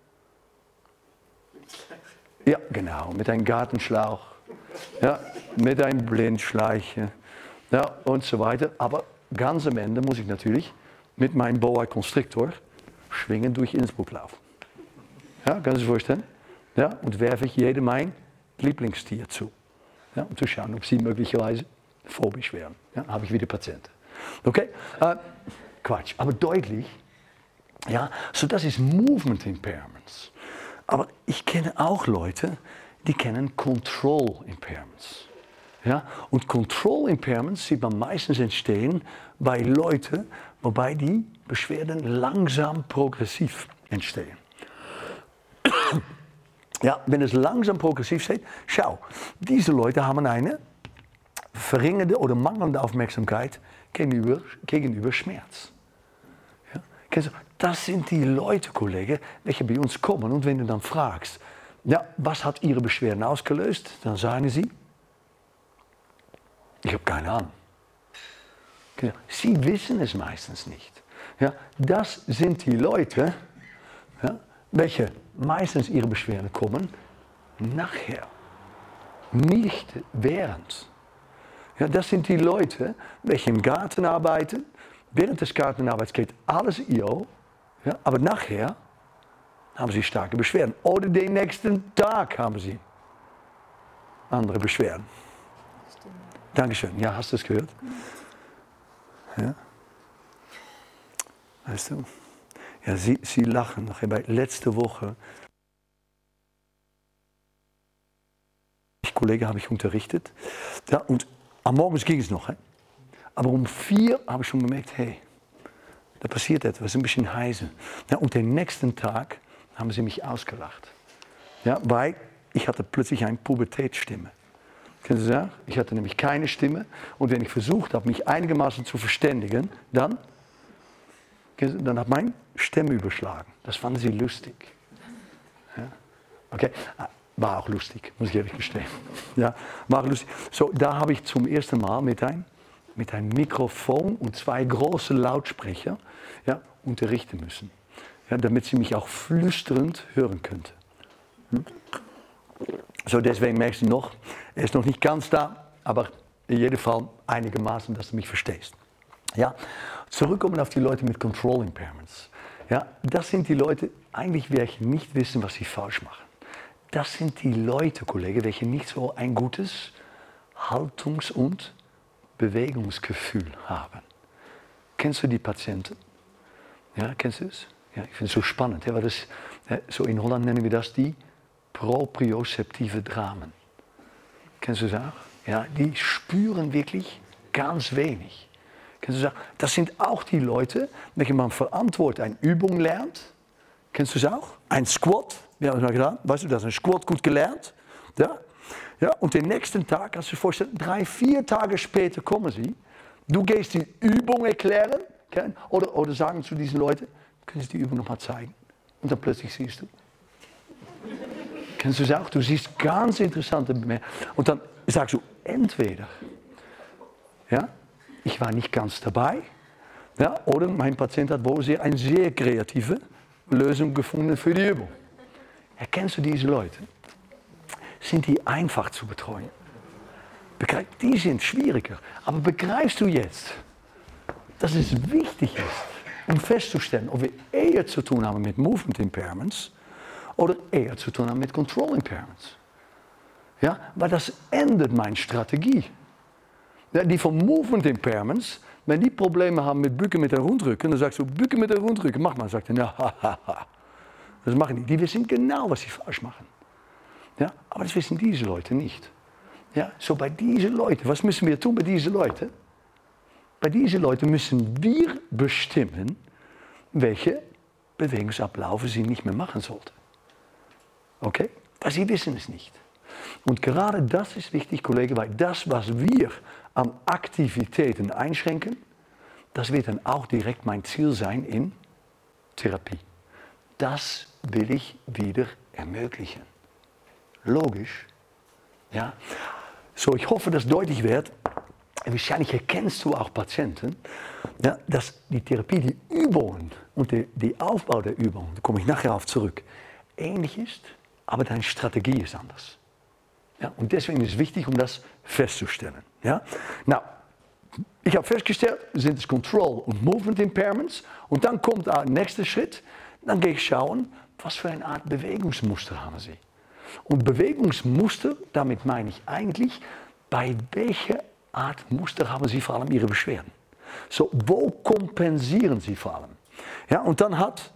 Speaker 1: ja genau, mit einem Gartenschlauch, ja, mit einem Blindschleiche, ja, und so weiter. Aber ganz am Ende muss ich natürlich mit meinem Boa Constrictor schwingen durch Innsbruck laufen. Ja, kannst du dir vorstellen? Ja, und werfe ich jedem mein Lieblingstier zu. Ja, um zu schauen, ob sie möglicherweise phobisch wären. Ja, habe ich wieder Patienten. Okay? Äh, Quatsch, aber deutlich. Ja, so das ist Movement Impairments. Aber ich kenne auch Leute, die kennen Control Impairments. Ja, und Control Impairments sieht man meistens entstehen bei Leuten, wobei die Beschwerden langsam progressiv entstehen. Ja, wenn es langsam progressiv steht, schau, diese Leute haben eine verringerte oder mangelnde Aufmerksamkeit gegenüber, gegenüber Schmerz. Ja? Das sind die Leute, Kollegen, welche bei uns kommen. Und wenn du dann fragst, ja, was hat ihre Beschwerden ausgelöst, dann sagen sie, ich habe keine Ahnung. Sie wissen es meistens nicht. Ja? Das sind die Leute, ja, welche meistens ihre Beschwerden kommen, nachher, nicht während. Ja, das sind die Leute, welche im Garten arbeiten. Während des Gartenarbeits geht alles io, ja, aber nachher haben sie starke Beschwerden. Oder den nächsten Tag haben sie andere Beschwerden.
Speaker 3: Stimmt.
Speaker 1: Dankeschön. Ja, hast du es gehört? Ja? Weißt du? Ja, sie, sie lachen noch. Letzte Woche, Kollege habe ich unterrichtet. Ja, und am Morgen ging es noch. He? Aber um vier habe ich schon gemerkt, hey, da passiert etwas, ein bisschen heiser. Ja, und den nächsten Tag haben sie mich ausgelacht. Ja, weil ich hatte plötzlich eine Pubertätsstimme. Können Sie sagen? Ich hatte nämlich keine Stimme. Und wenn ich versucht habe, mich einigermaßen zu verständigen, dann, dann hat meine Stimme überschlagen. Das fanden sie lustig. Ja? Okay. War auch lustig, muss ich ehrlich gestehen. Ja, war lustig. So, da habe ich zum ersten Mal mit einem mit einem Mikrofon und zwei großen Lautsprecher, ja, unterrichten müssen. Ja, damit sie mich auch flüsternd hören könnte. Hm? So, deswegen merkst du noch, er ist noch nicht ganz da, aber in jedem Fall einigermaßen, dass du mich verstehst. Ja, zurückkommen auf die Leute mit Control Impairments. Ja, das sind die Leute, eigentlich welche nicht wissen, was sie falsch machen. Das sind die Leute, Kollegen, welche nicht so ein gutes Haltungs- und Bewegungsgefühl haben. Kennst du die Patienten? Ja, kennst du es? Ja, ich finde es so spannend. Ja, weil das, so in Holland nennen wir das die propriozeptive Dramen. Kennst du das auch? Ja, die spüren wirklich ganz wenig. Kennst du das auch? Das sind auch die Leute, welche man verantwortlich eine Übung lernt. Kennst du es auch? Ein Squat. Ja, was haben wir getan? Weißt du, das ist ein Squat gut gelernt. Ja? Ja, und den nächsten Tag, kannst du dir vorstellen, drei, vier Tage später kommen sie. Du gehst die Übung erklären oder, oder sagen zu diesen Leuten, können Sie die Übung noch mal zeigen? Und dann plötzlich siehst du. Kennst du es auch? Du siehst ganz interessante Bemerkungen. Und dann sagst du, entweder, ja, ich war nicht ganz dabei, ja, oder mein Patient hat wohl sehr, eine sehr kreative Lösung gefunden für die Übung. Erkennst du diese Leute? Sind die einfach zu betreuen? Begreif, die sind schwieriger. Aber begreifst du jetzt, dass es wichtig ist, um festzustellen, ob wir eher zu tun haben mit Movement Impairments oder eher zu tun haben mit Control Impairments? Ja, weil das ändert meine Strategie. Ja, die von Movement Impairments, wenn die Probleme haben mit Bücken mit der Rundrücken, dann sagst du, Bücken mit der Rundrücken, mach mal. Sagt er, ja, hahaha. Das machen die. Die wissen genau, was sie falsch machen. Ja, aber das wissen diese Leute nicht. Ja, so bei diesen Leuten, was müssen wir tun bei diesen Leuten? Bei diesen Leuten müssen wir bestimmen, welche Bewegungsabläufe sie nicht mehr machen sollten. Okay? Weil sie wissen es nicht. Und gerade das ist wichtig, Kollege, weil das, was wir an Aktivitäten einschränken, das wird dann auch direkt mein Ziel sein in Therapie. Das will ich wieder ermöglichen. Logisch. Ja? So, ich hoffe, dass deutlich wird. Wahrscheinlich erkennst du auch Patienten, ja, dass die Therapie, die Übungen und die, die Aufbau der Übungen, da komme ich nachher auf zurück, ähnlich ist, aber deine Strategie ist anders. Ja, und deswegen ist es wichtig, um das festzustellen. Ja? Nou, ich habe festgestellt, sind es Control- und Movement Impairments. Und dann kommt der nächste Schritt. Dann gehe ich schauen, was für eine Art Bewegungsmuster haben Sie. Und Bewegungsmuster, damit meine ich eigentlich, bei welcher Art Muster haben Sie vor allem Ihre Beschwerden. So, wo kompensieren Sie vor allem? Ja, und dann hat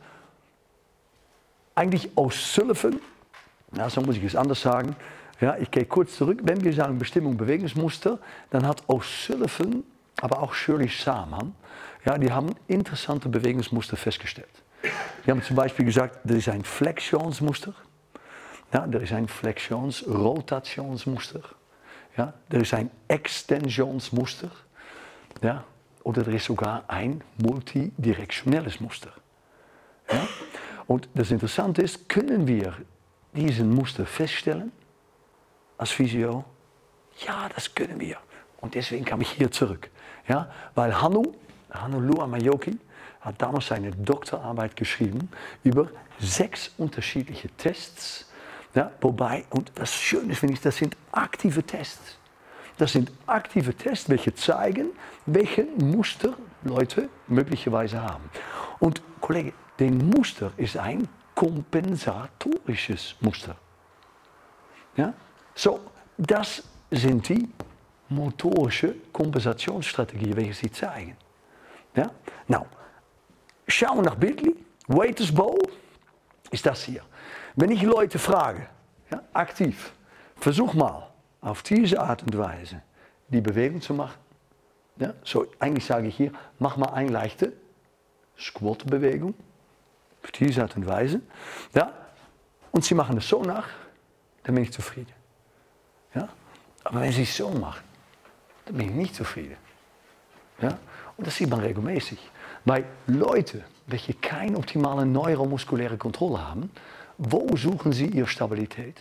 Speaker 1: eigentlich O'Sullivan, ja, so muss ich es anders sagen, ja, ich gehe kurz zurück, wenn wir sagen Bestimmung Bewegungsmuster, dann hat O'Sullivan, aber auch Shirley Saman, ja, die haben interessante Bewegungsmuster festgestellt. Die haben zum Beispiel gesagt, er ist ein Flexionsmuster, ja, er ist ein Flexionsrotationsmuster, ja, er ist ein Extensionsmuster, ja, oder er ist sogar ein multidirektionelles Muster. Ja. Und das Interessante ist, können wir diesen Muster feststellen als Physio? Ja, das können wir. Und deswegen kam ich hier zurück. Ja, weil Hannu, Hannu Luamajoki, hat damals seine Doktorarbeit geschrieben über sechs unterschiedliche Tests. Ja, wobei, und das Schöne finde ich, das sind aktive Tests. Das sind aktive Tests, welche zeigen, welche Muster Leute möglicherweise haben. Und Kollege, den Muster ist ein kompensatorisches Muster. Ja? So, das sind die motorische Kompensationsstrategien, welche sie zeigen. Ja? Nou, schauen wir nach bildlich. Waiters Bow ist das hier. Wenn ich Leute frage, ja, aktiv, versuch mal auf diese Art und Weise die Bewegung zu machen. Ja, so, eigentlich sage ich hier, mach mal eine leichte Squat-Bewegung. Auf diese Art und Weise. Ja, und sie machen es so nach, dann bin ich zufrieden. Ja, aber wenn sie es so machen, dann bin ich nicht zufrieden. Ja, und das sieht man regelmäßig. Bei Leuten, welche keine optimale neuromuskuläre Kontrolle haben, wo suchen sie ihre Stabilität?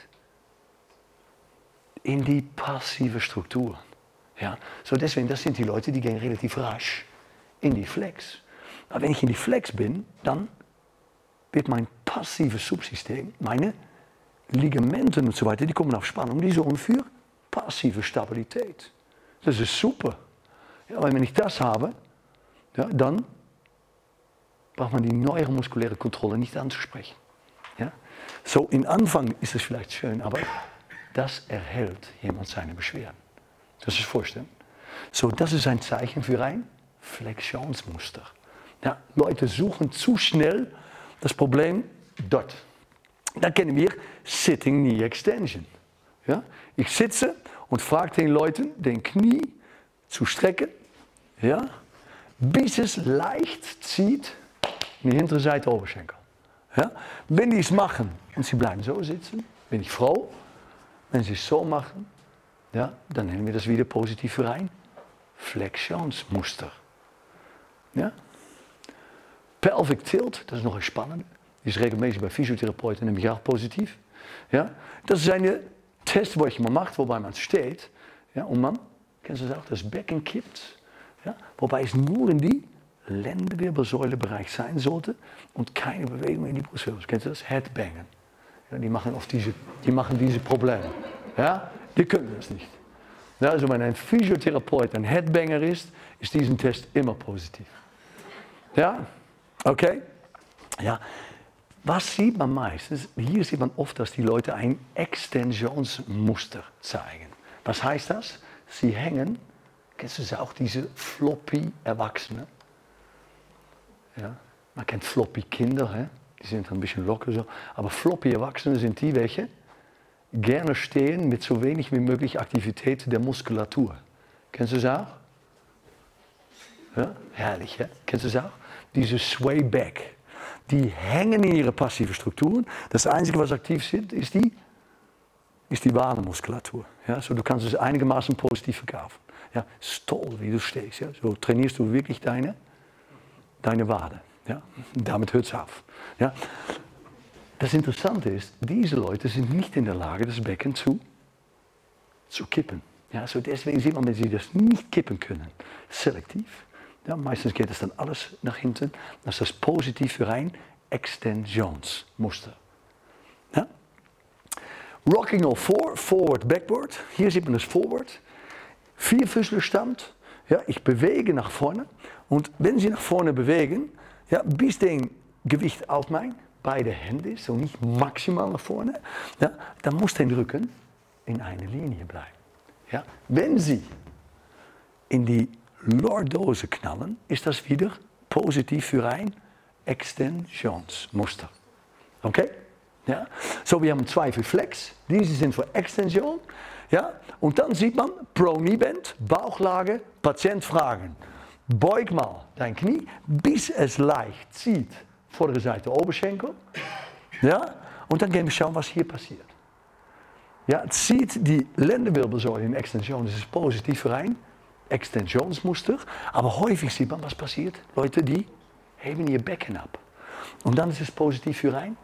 Speaker 1: In die passive Strukturen. Ja, so deswegen, das sind die Leute, die gehen relativ rasch in die Flex. Aber wenn ich in die Flex bin, dann wird mein passives Subsystem, meine Ligamenten und so weiter, die kommen auf Spannung, die sorgen für passive Stabilität. Das ist super. Ja, weil wenn ich das habe, ja, dann braucht man die neuromuskuläre Kontrolle nicht anzusprechen. Ja? So, im Anfang ist es vielleicht schön, aber das erhält jemand seine Beschwerden. Das ist vorstellen. So, das ist ein Zeichen für ein Flexionsmuster. Ja, Leute suchen zu schnell das Problem dort. Dann kennen wir Sitting Knee Extension. Ja? Ich sitze und frage den Leuten, den Knie zu strecken, ja? Bis es leicht zieht in die hintere Seite Oberschenkel. Ja? Wenn die es machen und sie bleiben so sitzen, bin ich froh. Wenn sie es so machen, ja, dann nennen wir das wieder positiv für ein Flexionsmuster. Ja? Pelvic Tilt, das ist nog een spannende. Die ist regelmäßig bei Physiotherapeuten nämlich auch positiv. Ja? Das ist eine Test, wo ich mal macht, wobei man steht. Ja, und man, kennst du das auch, das Becken kippt. Ja? Wobei es nur in die Lendenwirbelsäulebereich sein sollte und keine Bewegung in die Brustwirbel. Kennst du das? Headbangen. Ja, die machen oft diese, die machen diese Probleme. Ja? Die können das nicht. Ja, also wenn ein Physiotherapeut ein Headbanger ist, ist diesen Test immer positiv. Ja? Okay? Ja. Was sieht man meistens? Hier sieht man oft, dass die Leute ein Extensionsmuster zeigen. Was heißt das? Sie hängen, kennst du das auch, diese floppy Erwachsenen? Ja? Man kennt floppy Kinder, hè? Die sind ein bisschen locker so. Aber floppy Erwachsene sind die, welche gerne stehen mit so wenig wie möglich Aktivität der Muskulatur. Kennst du das auch? Ja? Herrlich, hè? Kennst du das auch? Diese Sway Back. Die hängen in ihre passive Strukturen. Das Einzige, was aktiv sind, ist die ist die Wadenmuskulatur. Ja? So, du kannst es einigermaßen positiv verkaufen. Ja? Ist toll, wie du stehst. Ja? So trainierst du wirklich deine, deine Wade. Ja? Damit hört es auf. Ja? Das Interessante ist, diese Leute sind nicht in der Lage, das Becken zu, zu kippen. Ja, so deswegen sieht man, wenn sie das nicht kippen können, selektiv. Ja, meistens geht es dann alles nach hinten. Das ist das positiv für ein Extensionsmuster. Ja? Rocking all four, forward, backward. Hier sieht man das Forward. Vierfüßlerstand. Ja, ich bewege nach vorne. Und wenn Sie nach vorne bewegen, ja, bis den Gewicht auf mein beide Hände ist, so nicht maximal nach vorne, ja, dann muss der Rücken in eine Linie bleiben. Ja, wenn Sie in die Lordose knallen, ist das wieder positiv für ein Extensionsmuster. Okay? Ja? So, wir haben zwei für Flex, diese sind für Extension. Ja? Und dann sieht man Pro-Knee-Bend, Bauchlage, Patient fragen. Beug mal dein Knie, bis es leicht zieht, vordere Seite Oberschenkel. Ja? Und dann gehen wir schauen, was hier passiert. Ja, zieht die Lendenwirbelsäule in Extension, das ist positiv für ein Extensionsmuster. Aber häufig sieht man, was passiert. Leute, die heben ihr Becken ab. Und dann ist es positiv für ein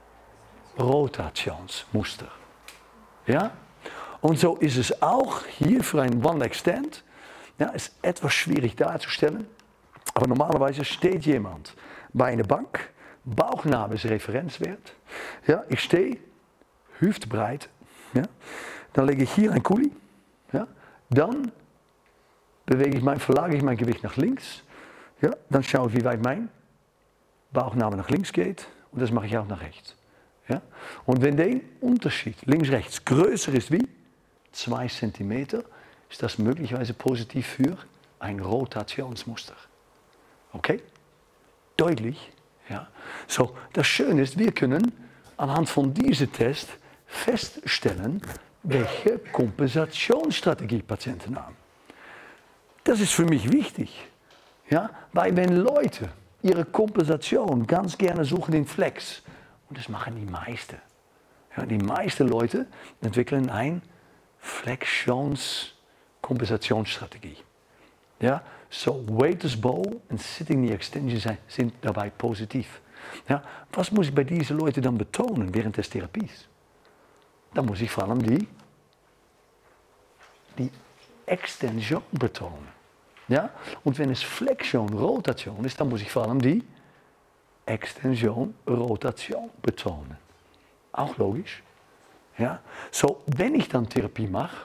Speaker 1: Rotationsmuster. Ja? Und so ist es auch hier für ein One-Extend. Ja, ist etwas schwierig darzustellen. Aber normalerweise steht jemand bei einer Bank, Bauchnabel ist Referenzwert. Ja, ich stehe hüftbreit. Ja, dann lege ich hier ein Kuli. Ja, dann bewege ich mein, verlagere ich mein Gewicht nach links. Ja, dann schaue ich, wie weit mein Bauchnabel nach links geht. Und das mache ich auch nach rechts. Ja, und wenn der Unterschied links-rechts größer ist wie zwei Zentimeter, ist das möglicherweise positiv für ein Rotationsmuster. Okay? Deutlich? Ja. So, das Schöne ist, wir können anhand von diesem Test feststellen, welche Kompensationsstrategie Patienten haben. Das ist für mich wichtig, ja? Weil wenn Leute ihre Kompensation ganz gerne suchen in Flex, und das machen die meisten, ja, die meisten Leute entwickeln eine Flexions-Kompensationsstrategie. Ja? So, weightless bow und sitting knee extension sind dabei positiv. Ja? Was muss ich bei diesen Leuten dann betonen während des Therapies? Dan muss ich vor allem die, die Extension betonen. Ja? Und wenn es Flexion, Rotation ist, dann muss ich vor allem die Extension, Rotation betonen. Auch logisch. Ja? So, wenn ich dann Therapie mache,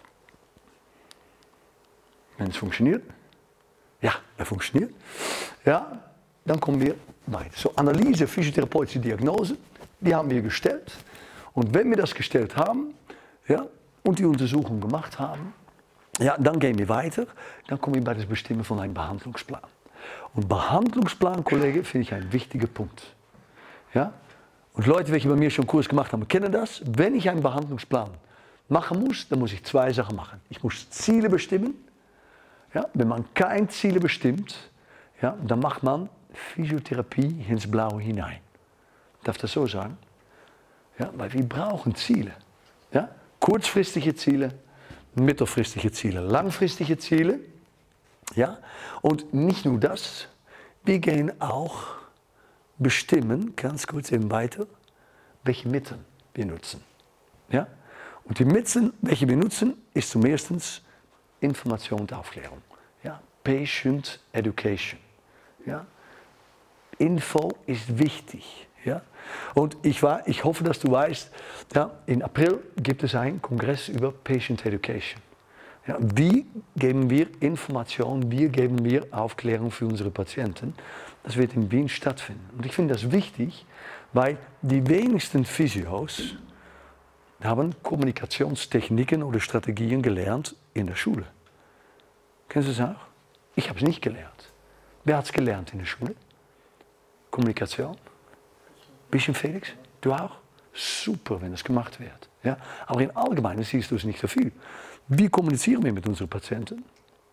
Speaker 1: wenn es funktioniert, ja, er funktioniert, ja, dann kommen wir weiter. So, Analyse, physiotherapeutische Diagnose, die haben wir gestellt. Und wenn wir das gestellt haben, ja, und die Untersuchung gemacht haben, ja, dann gehen wir weiter. Dann kommen wir bei das Bestimmen von einem Behandlungsplan. Und Behandlungsplan, Kollege, finde ich ein wichtiger Punkt. Ja? Und Leute, welche bei mir schon einen Kurs gemacht haben, kennen das. Wenn ich einen Behandlungsplan machen muss, dann muss ich zwei Sachen machen. Ich muss Ziele bestimmen. Ja? Wenn man keine Ziele bestimmt, ja, dann macht man Physiotherapie ins Blaue hinein. Darf ich das so sagen? Ja, weil wir brauchen Ziele. Ja? Kurzfristige Ziele, mittelfristige Ziele, langfristige Ziele. Ja? Und nicht nur das, wir gehen auch bestimmen, ganz kurz eben weiter, welche Mittel wir nutzen. Ja? Und die Mittel, welche wir nutzen, ist zum ersten Information und Aufklärung. Ja? Patient Education. Ja? Info ist wichtig. Ja? Und ich, war, ich hoffe, dass du weißt, ja, in April gibt es einen Kongress über Patient Education. Ja, wie geben wir Informationen, wie geben wir Aufklärung für unsere Patienten? Das wird in Wien stattfinden. Und ich finde das wichtig, weil die wenigsten Physios haben Kommunikationstechniken oder Strategien gelernt in der Schule. Kennen Sie das auch? Ich habe es nicht gelernt. Wer hat es gelernt in der Schule? Kommunikation? Bisschen Felix? Du auch? Super, wenn das gemacht wird. Ja? Aber im Allgemeinen siehst du es nicht so viel. Wie kommunizieren wir mit unseren Patienten?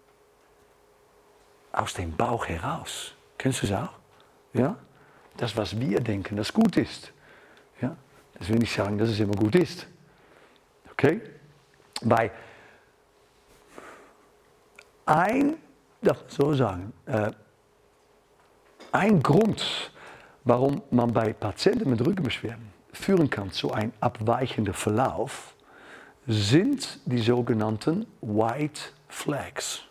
Speaker 1: Aus dem Bauch heraus. Kennst du es auch? Ja? Das, was wir denken, das gut ist. Ja? Das will nicht sagen, dass es immer gut ist. Okay? Bei ein, darf ich so sagen, äh, ein Grund, warum man bei Patienten mit Rückenbeschwerden führen kann zu einem abweichenden Verlauf, sind die sogenannten White Flags.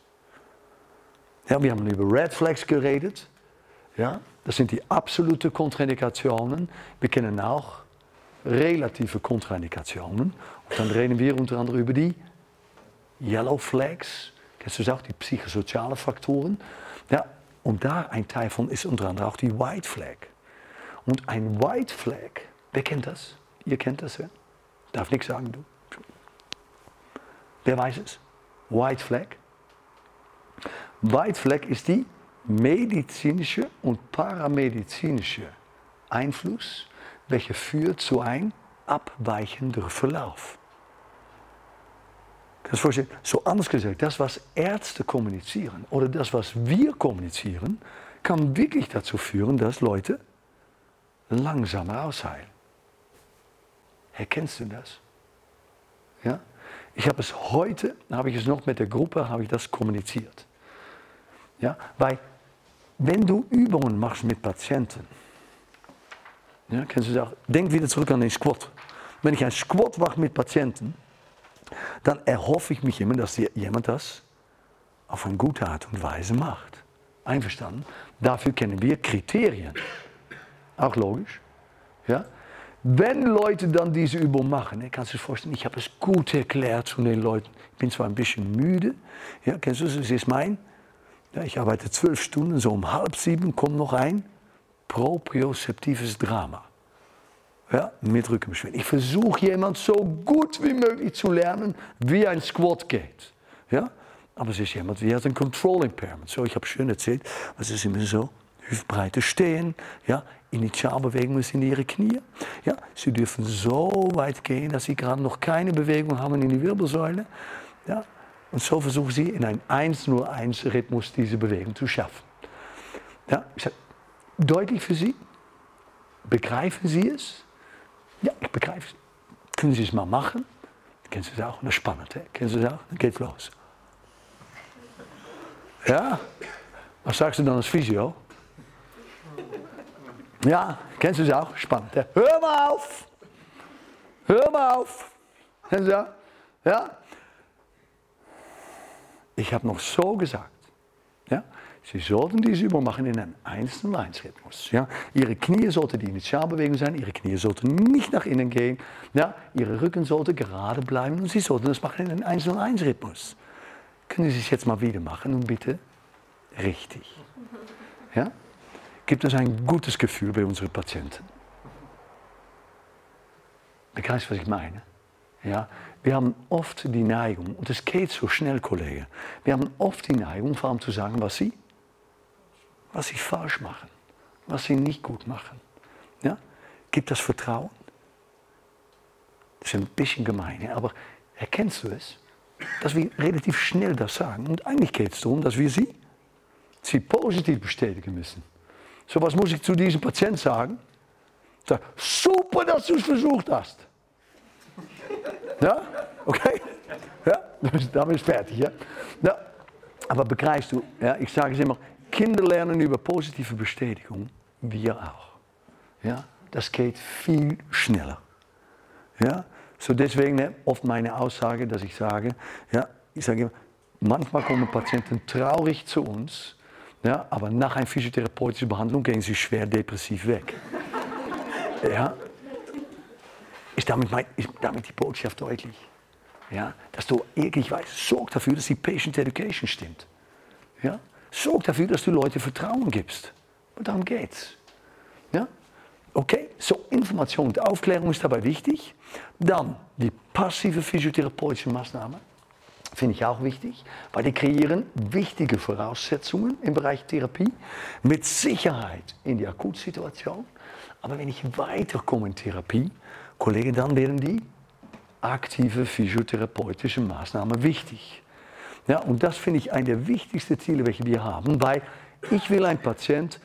Speaker 1: Ja, wir haben über Red Flags geredet. Ja, das sind die absoluten Kontraindikationen. Wir kennen auch relative Kontraindikationen. Und dann reden wir unter anderem über die Yellow Flags. Kennst du das auch, die psychosozialen Faktoren? Ja, und da ein Teil von ist unter anderem auch die White Flag. Und ein White Flag, wer kennt das? Ihr kennt das, ja? Darf nichts sagen, du. Wer weiß es? White Flag. White Flag ist die medizinische und paramedizinische Einfluss, welcher führt zu einem abweichenden Verlauf. Kannst du vorstellen? So anders gesagt, das, was Ärzte kommunizieren oder das, was wir kommunizieren, kann wirklich dazu führen, dass Leute langsamer ausheilen. Erkennst du das? Ja? Ich habe es heute, habe ich es noch mit der Gruppe, habe ich das kommuniziert. Ja? Weil, wenn du Übungen machst mit Patienten, ja, kennst du das auch? Denk wieder zurück an den Squat. Wenn ich einen Squat mache mit Patienten, dann erhoffe ich mich immer, dass jemand das auf eine gute Art und Weise macht. Einverstanden? Dafür kennen wir Kriterien. Auch logisch. Ja? Wenn Leute dann diese Übung machen, kannst du dir vorstellen, ich habe es gut erklärt zu den Leuten. Ich bin zwar ein bisschen müde, ja, kennst du das, das ist mein, ja, ich arbeite zwölf Stunden, so um halb sieben kommt noch ein propriozeptives Drama. Ja, mit Rückenbeschwerden. Ich versuche jemand so gut wie möglich zu lernen, wie ein Squat geht. Ja? Aber es ist jemand, der hat ein Control Impairment. So, ich habe schön erzählt, es ist immer so, hüftbreite Stehen, ja, Initialbewegungen sind in ihre Knie. Ja, sie dürfen so weit gehen, dass sie gerade noch keine Bewegung haben in die Wirbelsäule. Ja, und so versuchen sie in einem eins null eins Rhythmus diese Bewegung zu schaffen. Ja, ich sage, deutlich für Sie? Begreifen Sie es? Ja, ich begreife es. Können Sie es mal machen? Kennen Sie es auch? Das ist spannend, hè? Kennen Sie es auch? Dann geht's los. Ja? Was sagst du dann als Physio? Ja, kennst du es auch? Spannend, hè? Hör mal auf! Hör mal auf! Kennen Sie das? Ja? Ich habe noch so gesagt, ja? Sie sollten diese Übung machen in einem eins null eins Rhythmus. Ja? Ihre Knie sollten die Initialbewegung sein, Ihre Knie sollten nicht nach innen gehen, ja? Ihre Rücken sollte gerade bleiben und Sie sollten das machen in einem eins null eins Rhythmus. Können Sie es jetzt mal wieder machen und bitte richtig. Ja? Gibt es ein gutes Gefühl bei unseren Patienten? Begreifst du, was ich meine? Ja? Wir haben oft die Neigung, und es geht so schnell, Kollege, wir haben oft die Neigung, vor allem zu sagen, was sie, was sie falsch machen, was sie nicht gut machen. Ja? Gibt das Vertrauen? Das ist ein bisschen gemein, ja? Aber erkennst du es, dass wir relativ schnell das sagen? Und eigentlich geht es darum, dass wir sie, sie positiv bestätigen müssen. So, was muss ich zu diesem Patienten sagen? Ich sage, super, dass du es versucht hast. Ja, okay? Ja, damit ist fertig. Ja? Ja. Aber begreifst du, ja, ich sage es immer, Kinder lernen über positive Bestätigung, wir auch. Ja? Das geht viel schneller. Ja? So deswegen ne, oft meine Aussage, dass ich sage, ja, ich sage immer, manchmal kommen Patienten traurig zu uns, ja, aber nach einer physiotherapeutischen Behandlung gehen sie schwer depressiv weg. Ja? Ist damit, mein, ist damit die Botschaft deutlich? Ja? Dass du wirklich weißt, sorg dafür, dass die Patient Education stimmt. Ja? Sorg dafür, dass du Leuten Vertrauen gibst. Und darum geht's. Ja? Okay, so Information und Aufklärung ist dabei wichtig. Dann die passive physiotherapeutische Maßnahmen. Finde ich auch wichtig, weil die kreieren wichtige Voraussetzungen im Bereich Therapie. Mit Sicherheit in die Akutsituation. Aber wenn ich weiterkomme in Therapie, Kollegen, dann werden die aktive physiotherapeutische Maßnahmen wichtig. Ja, und das finde ich eine der wichtigsten Ziele, welche wir haben, weil ich will einen Patient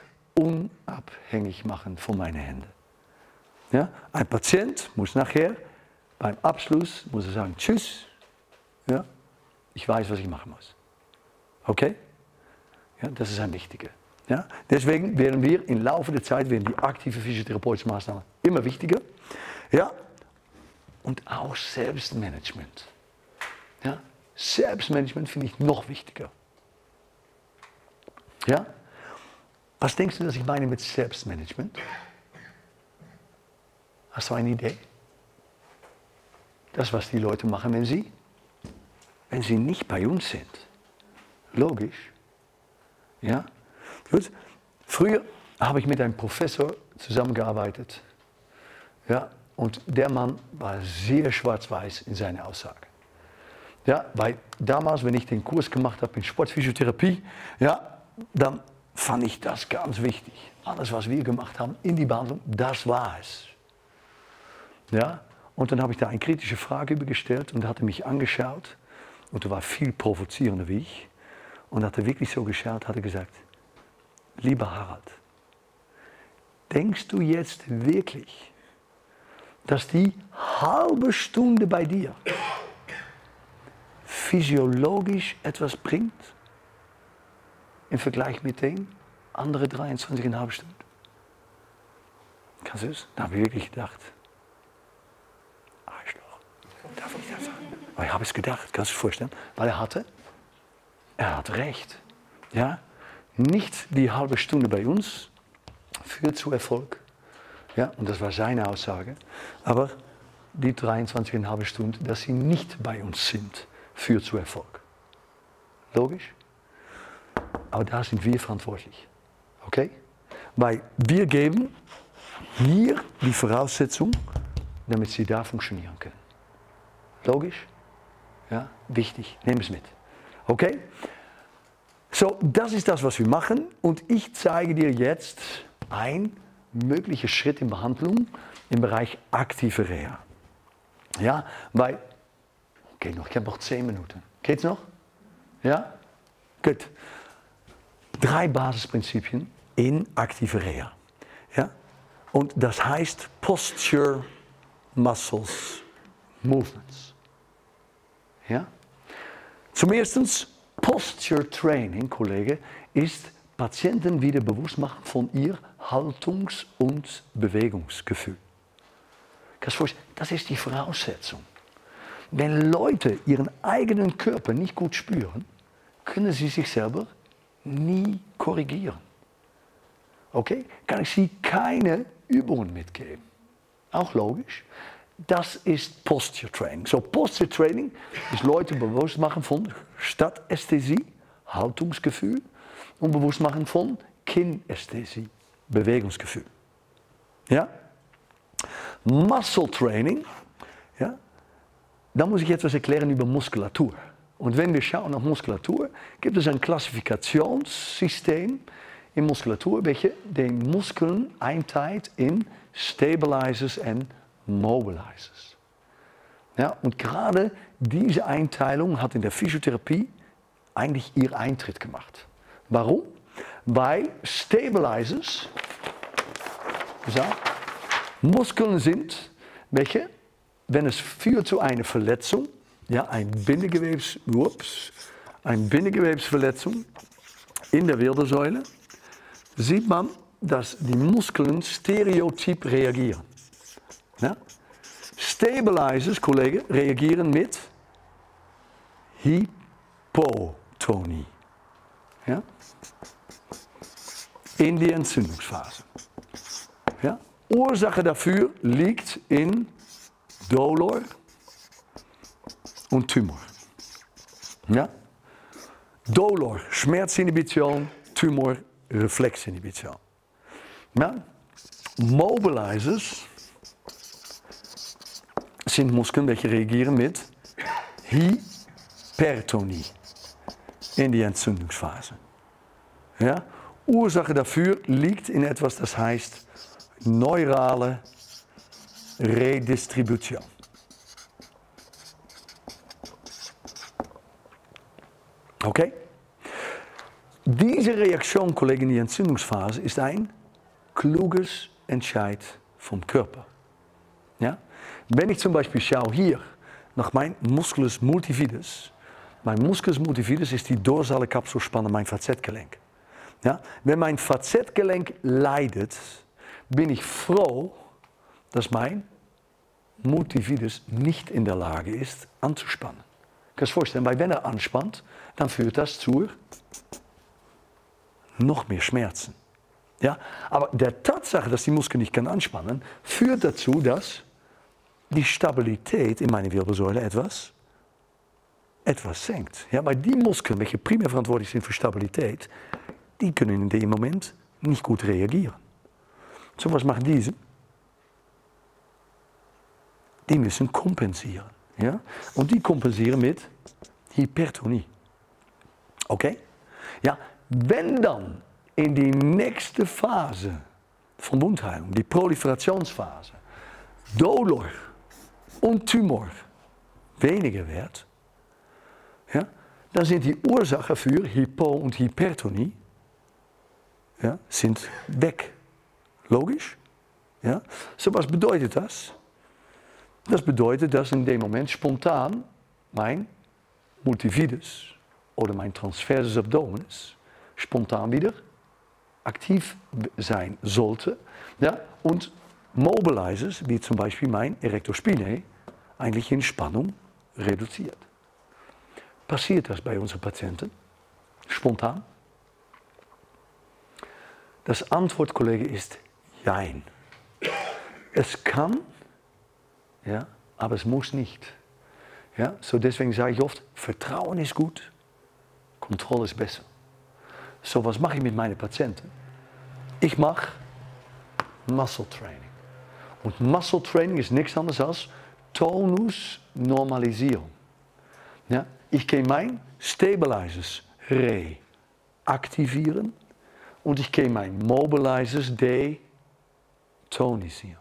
Speaker 1: unabhängig machen von meinen Händen. Ja, ein Patient muss nachher beim Abschluss muss er sagen, tschüss, ja, ich weiß, was ich machen muss. Okay? Ja, das ist ein wichtiger. Ja? Deswegen werden wir im Laufe der Zeit, werden die aktive physiotherapeutische Maßnahmen immer wichtiger. Ja? Und auch Selbstmanagement. Ja? Selbstmanagement finde ich noch wichtiger. Ja? Was denkst du, dass ich meine mit Selbstmanagement? Hast du eine Idee? Das, was die Leute machen, wenn sie, wenn sie nicht bei uns sind. Logisch. Ja? Gut. Früher habe ich mit einem Professor zusammengearbeitet. Ja? Und der Mann war sehr schwarz-weiß in seiner Aussage. Ja, weil damals, wenn ich den Kurs gemacht habe in Sportphysiotherapie, ja, dann fand ich das ganz wichtig. Alles, was wir gemacht haben in die Behandlung, das war es. Ja? Und dann habe ich da eine kritische Frage übergestellt und er hatte mich angeschaut und er war viel provozierender wie ich. Und hat er wirklich so geschaut, hat er gesagt, lieber Harald, denkst du jetzt wirklich, dass die halbe Stunde bei dir physiologisch etwas bringt im Vergleich mit den anderen dreiundzwanzig Komma fünf Stunden? Kannst du es? Da habe ich wirklich gedacht, Arschloch, darf ich das sagen? Aber ich habe es gedacht, kannst du dir vorstellen, weil er hatte, er hat recht. Ja? Nicht die halbe Stunde bei uns führt zu Erfolg. Ja? Und das war seine Aussage. Aber die dreiundzwanzig Komma fünf Stunden, dass sie nicht bei uns sind, führt zu Erfolg. Logisch? Aber da sind wir verantwortlich. Okay? Weil wir geben hier die Voraussetzung, damit sie da funktionieren können. Logisch? Ja? Wichtig. Nehmen es mit. Okay? So, das ist das, was wir machen. Und ich zeige dir jetzt einen möglichen Schritt in Behandlung im Bereich aktive Reha. Ja, weil, okay, noch, ich habe noch zehn Minuten. Geht's noch? Ja? Gut. Drei Basisprinzipien in aktive Reha. Ja? Und das heißt Posture, Muscles, Movements. Ja? Zum ersten, Posture Training, Kollege, ist Patienten wieder bewusst machen von ihr Haltungs- und Bewegungsgefühl. Das ist die Voraussetzung. Wenn Leute ihren eigenen Körper nicht gut spüren, können sie sich selber nie korrigieren. Okay? Kann ich sie keine Übungen mitgeben. Auch logisch. Das ist Posture Training. So, Posture Training ist Leute bewusst machen von Stadtästhesie, Haltungsgefühl, und bewusst machen von Kinästhesie, Bewegungsgefühl. Ja? Muscle Training, ja? Da muss ich etwas erklären über Muskulatur. Und wenn wir schauen nach Muskulatur, gibt es ein Klassifikationssystem in Muskulatur, welche den Muskeln einteilt in Stabilizers und Mobilizers. Ja, und gerade diese Einteilung hat in der Physiotherapie eigentlich ihr Eintritt gemacht. Warum? Weil Stabilizers so, Muskeln sind, welche, wenn es führt zu einer Verletzung, ja, ein Bindegewebs, ups, eine Bindegewebsverletzung in der Wirbelsäule, sieht man, dass die Muskeln stereotyp reagieren. Ja? Stabilizers, Kollegen, reagieren mit Hypotonie. Ja? In die Entzündungsphase. Ja? Ursache dafür liegt in Dolor und Tumor. Ja? Dolor, Schmerzinhibition, Tumor, Reflexinhibition. Ja? Mobilizers sind Muskeln, welche reagieren mit Hypertonie in die Entzündungsphase. Ja? Ursache dafür liegt in etwas, das heißt neurale Redistribution. Okay? Diese Reaktion, Kollegen, in die Entzündungsphase ist ein kluges Entscheid vom Körper. Ja? Wenn ich zum Beispiel schaue hier nach meinem Musculus multifidus, mein Musculus multifidus ist die dorsale Kapselspanne, mein V Z-Gelenk. Ja? Wenn mein V Z-Gelenk leidet, bin ich froh, dass mein Multifidus nicht in der Lage ist, anzuspannen. Ich kann es vorstellen, weil wenn er anspannt, dann führt das zu noch mehr Schmerzen. Ja? Aber der Tatsache, dass die Muskel nicht kann anspannen, führt dazu, dass die Stabilität in meiner Wirbelsäule etwas, etwas senkt. Ja? Weil die Muskeln, welche primär verantwortlich sind für Stabilität, die können in dem Moment nicht gut reagieren. So, was machen diese? Die müssen kompensieren. Ja? Und die kompensieren mit Hypertonie. Okay? Ja, wenn dann in die nächste Phase von Wundheilung, die Proliferationsphase, Dolor und Tumor weniger wird, ja, dann sind die Ursachen für Hypo- und Hypertonie, ja, sind weg. Logisch? Ja? So, was bedeutet das? Das bedeutet, dass in dem Moment spontan mein Multifidus oder mein Transversus Abdominis spontan wieder aktiv sein sollte, ja? Und Mobilizers, wie zum Beispiel mein Erector spinae, eigentlich in Spannung reduziert. Passiert das bei unseren Patienten? Spontan? Das Antwort, Kollege, ist Jein. Es kann, ja, aber es muss nicht. Ja, so deswegen sage ich oft, Vertrauen ist gut, Kontrolle ist besser. So, was mache ich mit meinen Patienten? Ich mache Muscle Training. Und Muscle Training ist nichts anderes als Tonusnormalisierung. Ja, ich gehe mein Stabilizers reaktivieren und ich gehe mein Mobilizers detonisieren.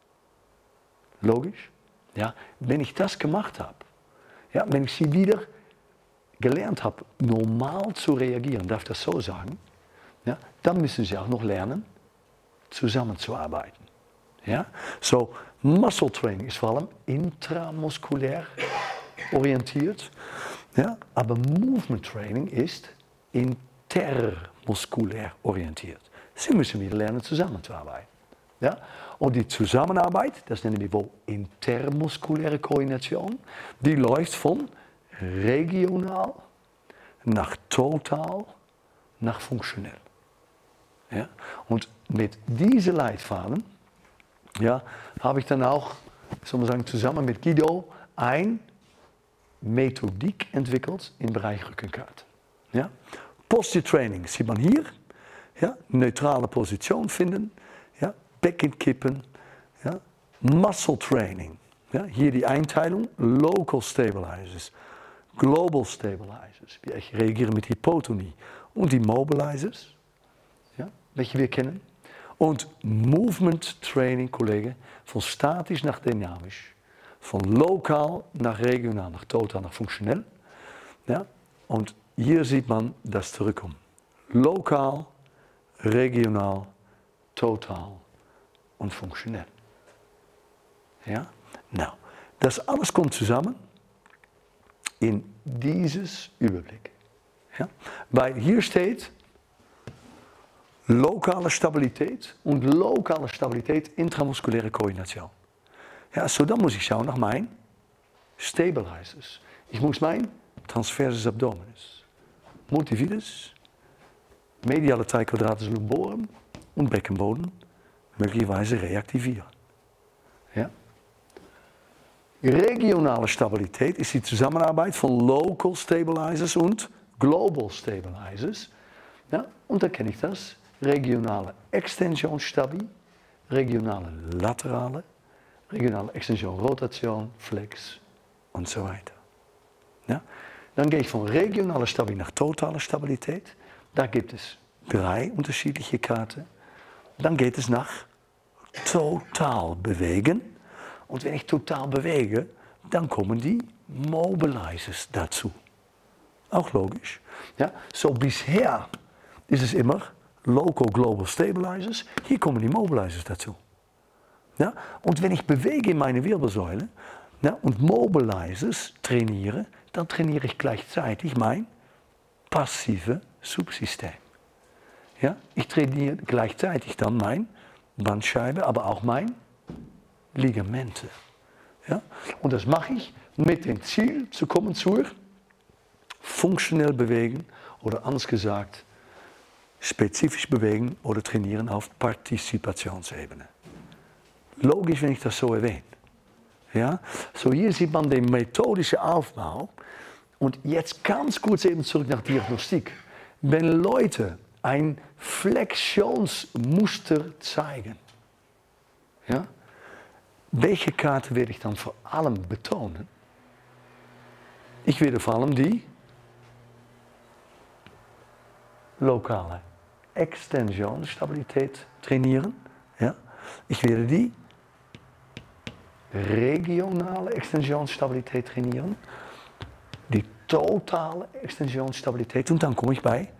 Speaker 1: Logisch? Ja, wenn ich das gemacht habe, ja, wenn ich sie wieder gelernt habe, normal zu reagieren, darf ich das so sagen, ja, dann müssen sie auch noch lernen, zusammenzuarbeiten. Ja? So, Muscle Training ist vor allem intramuskulär orientiert, ja, aber Movement Training ist intermuskulär orientiert. Sie müssen wieder lernen, zusammenzuarbeiten. Ja? Und die Zusammenarbeit, das nennen wir wohl intermuskuläre Koordination, die läuft von regional nach total nach funktionell. Ja? Und mit diesen Leitfaden, ja, habe ich dann auch, soll man sagen, zusammen mit Guido eine Methodik entwickelt im Bereich Rückenkaarte. Ja? Posture Training sieht man hier, ja? Neutrale Position finden, ja? Becken kippen, ja? Muscle Training, ja? Hier die Einteilung, Local Stabilizers, Global Stabilizers, wie ich reagiere mit Hypotonie, und die Mobilizers, ja? Welche wir kennen. Und Movement Training, Kollegen, von statisch nach dynamisch, von lokal nach regional, nach total, nach funktionell. Ja? Und hier sieht man das zurückkommen. Lokal, regional, total und funktionell. Ja? Nou, das alles kommt zusammen in dieses Überblick. Ja? Weil hier steht lokale Stabilität und lokale Stabilität intramuskuläre Koordination. Ja, so dann muss ich schauen nach meinen Stabilizers. Ich muss mein Transversus Abdominis, Multifidus, mediale Triquadratus lumborum und Beckenboden möglicherweise reaktivieren. Ja? Regionale Stabilität ist die Zusammenarbeit von Local Stabilizers und Global Stabilizers. Ja? Und da kenne ich das. Regionale Extension Stabi, regionale Laterale, regionale Extension Rotation, Flex und so weiter. Ja? Dann gehe ich von regionaler Stabi nach totale Stabilität. Da gibt es drei unterschiedliche Karten. Dann geht es nach total bewegen. Und wenn ich total bewege, dann kommen die Mobilizers dazu. Auch logisch. Ja? So bisher ist es immer Local Global Stabilizers. Hier kommen die Mobilizers dazu. Ja? Und wenn ich bewege in meine Wirbelsäule, ja, und Mobilizers trainiere, dann trainiere ich gleichzeitig mein passive Subsystem. Ja? Ich trainiere gleichzeitig dann mein Bandscheibe, aber auch mein Ligamente. Ja? Und das mache ich mit dem Ziel zu kommen zur funktionell bewegen oder anders gesagt spezifisch bewegen oder trainieren auf Partizipationsebene. Logisch, wenn ich das so erwähne. Ja? So, hier sieht man den methodischen Aufbau. Und jetzt ganz kurz eben zurück nach Diagnostik. Wenn Leute ein Flexionsmuster zeigen, ja, welche Karte werde ich dann vor allem betonen? Ich werde vor allem die lokale Extensionsstabilität trainieren. Ja? Ich werde die regionale Extensionsstabilität trainieren, die totale Extensionsstabilität und dann komme ich bei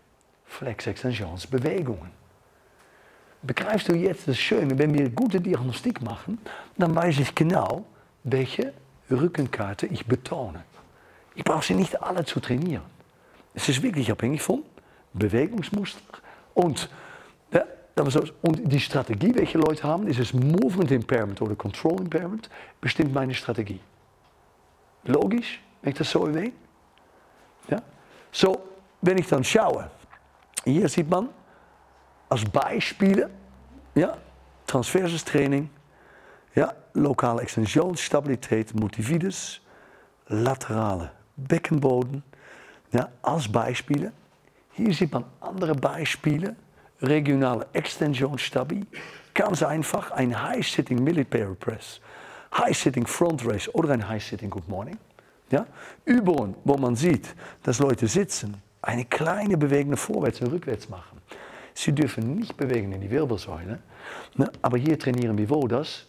Speaker 1: Flex-Extensionsbewegungen. Begreifst du jetzt das Schöne, wenn wir gute Diagnostik machen, dann weiß ich genau, welche Rückenkarte ich betone. Ich brauche sie nicht alle zu trainieren. Es ist wirklich abhängig von Bewegungsmuster und, ja, und die Strategie, welche Leute haben, ist es Movement Impairment oder Control Impairment, bestimmt meine Strategie. Logisch, wenn ich das so erwähne? Ja? So, wenn ich dann schaue, hier sieht man als Beispiele, ja, transverses Training, ja, lokale Extensionsstabilität, Multivides, laterale Beckenboden, ja, als Beispiele. Hier sieht man andere Beispiele, regionale Extensionsstabi, ganz einfach ein High-Sitting Military Press, High-Sitting Front Raise oder ein High-Sitting Good Morning. Ja? Übungen, wo man sieht, dass Leute sitzen, eine kleine Bewegung vorwärts und rückwärts machen. Sie dürfen nicht bewegen in die Wirbelsäule, ne? Aber hier trainieren wir wo das?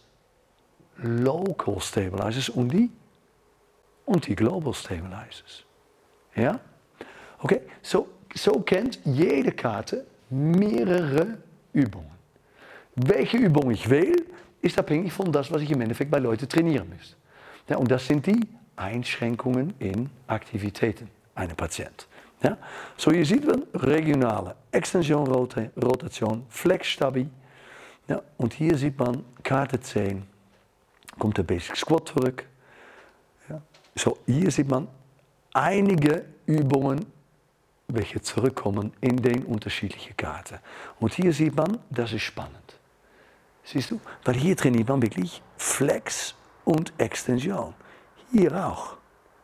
Speaker 1: Local Stabilizers und die, und die Global Stabilizers. Ja? Okay, so, so kennt jede Karte mehrere Übungen. Welche Übung ich wähle, ist abhängig von das, was ich im Endeffekt bei Leuten trainieren muss. Ja, und das sind die Einschränkungen in Aktivitäten eines Patienten. Ja? So, hier sieht man regionale Extension, Rotation, Flex Stabi. Ja, und hier sieht man Karte zehn, kommt der Basic Squat zurück. Ja? So, hier sieht man einige Übungen, welche zurückkommen in den unterschiedlichen Karten. Und hier sieht man, das ist spannend. Siehst du? Weil hier trainiert man wirklich Flex und Extension. Hier auch.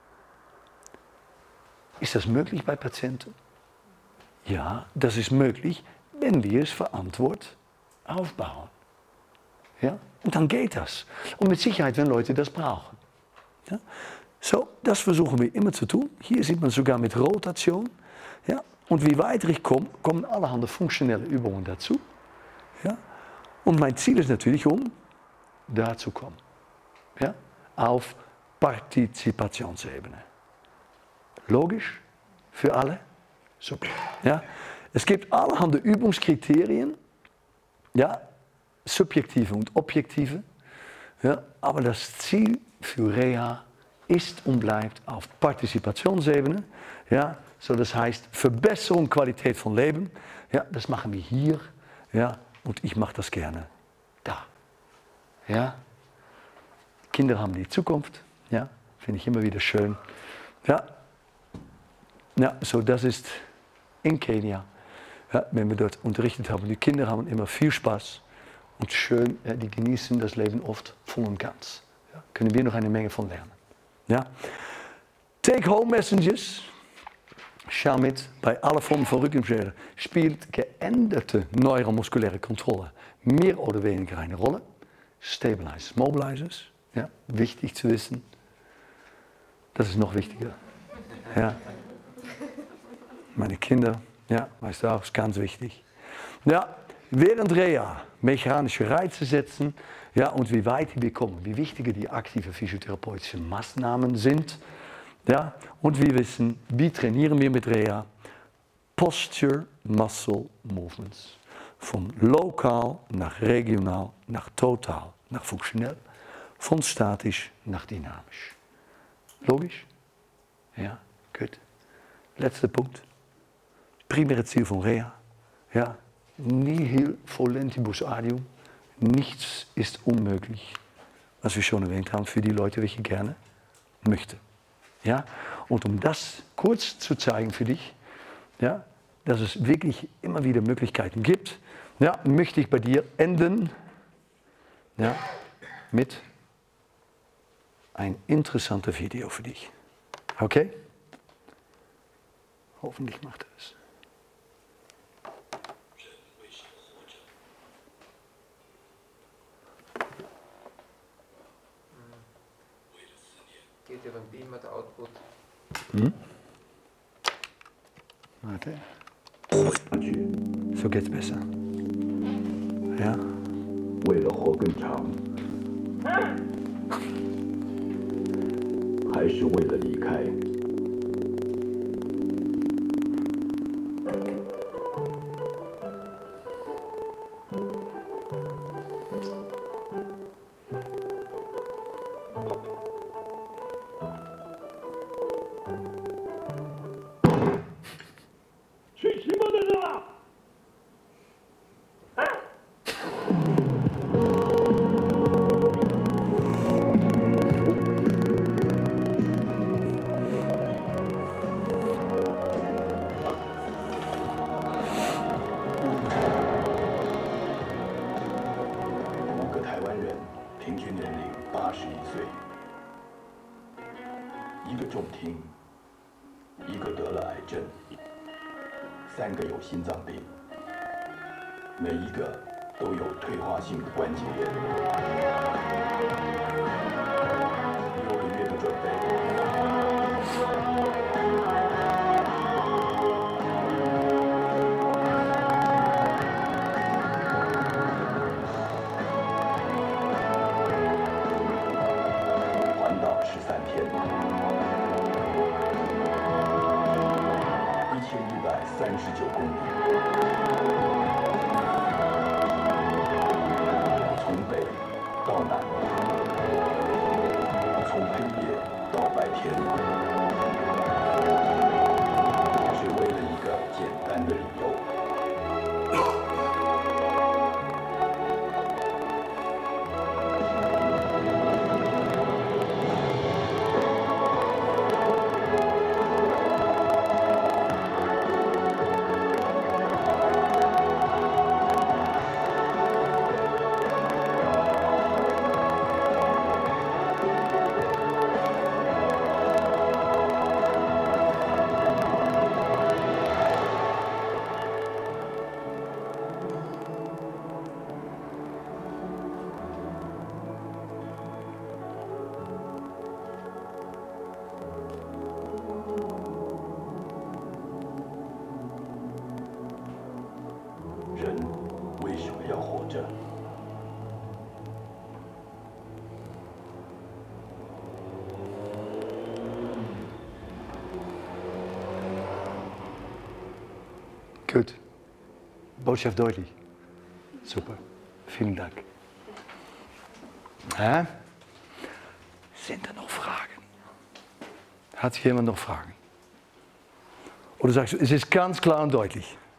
Speaker 1: Ist das möglich bei Patienten? Ja, das ist möglich, wenn wir es verantwortlich aufbauen. Ja? Und dann geht das. Und mit Sicherheit, wenn Leute das brauchen. Ja? So, das versuchen wir immer zu tun. Hier sieht man sogar mit Rotation. Ja? Und wie weiter ich komme, kommen allerhand funktionelle Übungen dazu. Ja? Und mein Ziel ist natürlich, um da zu kommen. Ja? Auf Partizipationsebene. Logisch für alle? Super. Ja? Es gibt allerhand Übungskriterien, ja? Subjektive und objektive. Ja? Aber das Ziel für Reha ist und bleibt auf Partizipationsebene. Ja? So, das heißt Verbesserung Qualität von Leben. Ja? Das machen wir hier. Ja? Und ich mache das gerne da. Ja? Kinder haben die Zukunft. Ja? Finde ich immer wieder schön. Ja? Ja, so das ist in Kenia, ja, wenn wir dort unterrichtet haben. Die Kinder haben immer viel Spaß und schön, ja, die genießen das Leben oft voll und ganz. Ja, können wir noch eine Menge von lernen. Ja. Take-Home-Messages, schau mit, bei aller Formen von Rückenbeschwerden spielt geänderte neuromuskuläre Kontrolle mehr oder weniger eine Rolle. Stabilizers, Mobilizers, ja, wichtig zu wissen. Das ist noch wichtiger. Ja. Meine Kinder, ja, weißt du auch, ist ganz wichtig. Ja, während Reha mechanische Reize setzen, ja, und wie weit wir kommen, wie wichtiger die aktive physiotherapeutische Maßnahmen sind. Ja, und wir wissen, wie trainieren wir mit Reha? Posture, Muscle Movements. Von lokal nach regional nach total nach funktionell, von statisch nach dynamisch. Logisch? Ja, gut. Letzter Punkt. Primäre Ziel von Rea. Ja, nihil volentibus adium. Nichts ist unmöglich, was wir schon erwähnt haben, für die Leute, welche gerne möchten. Ja? Und um das kurz zu zeigen für dich, ja, dass es wirklich immer wieder Möglichkeiten gibt, ja, möchte ich bei dir enden, ja, mit ein interessantes Video für dich. Okay? Hoffentlich macht er es.
Speaker 2: Geht über den Beamer der Output.
Speaker 1: Hm? Warte. So geht's besser. Ja?
Speaker 4: 为了活更长，还是为了离开？去西摩的人了！ 五个台湾人，平均年龄八十一岁，一个重听，一个得了癌症，三个有心脏病，每一个都有退化性的关节炎。六个月的准备。 环岛十三天，一千一百三十九公里，从北到南，从黑夜到白天，只为了一个简单的理由。 人为什么要活着？
Speaker 1: Gut. Botschaft deutlich. Super. Vielen Dank. Hä? Sind da noch Fragen? Hat jemand noch Fragen? Oder sagst du, es ist ganz klar und deutlich?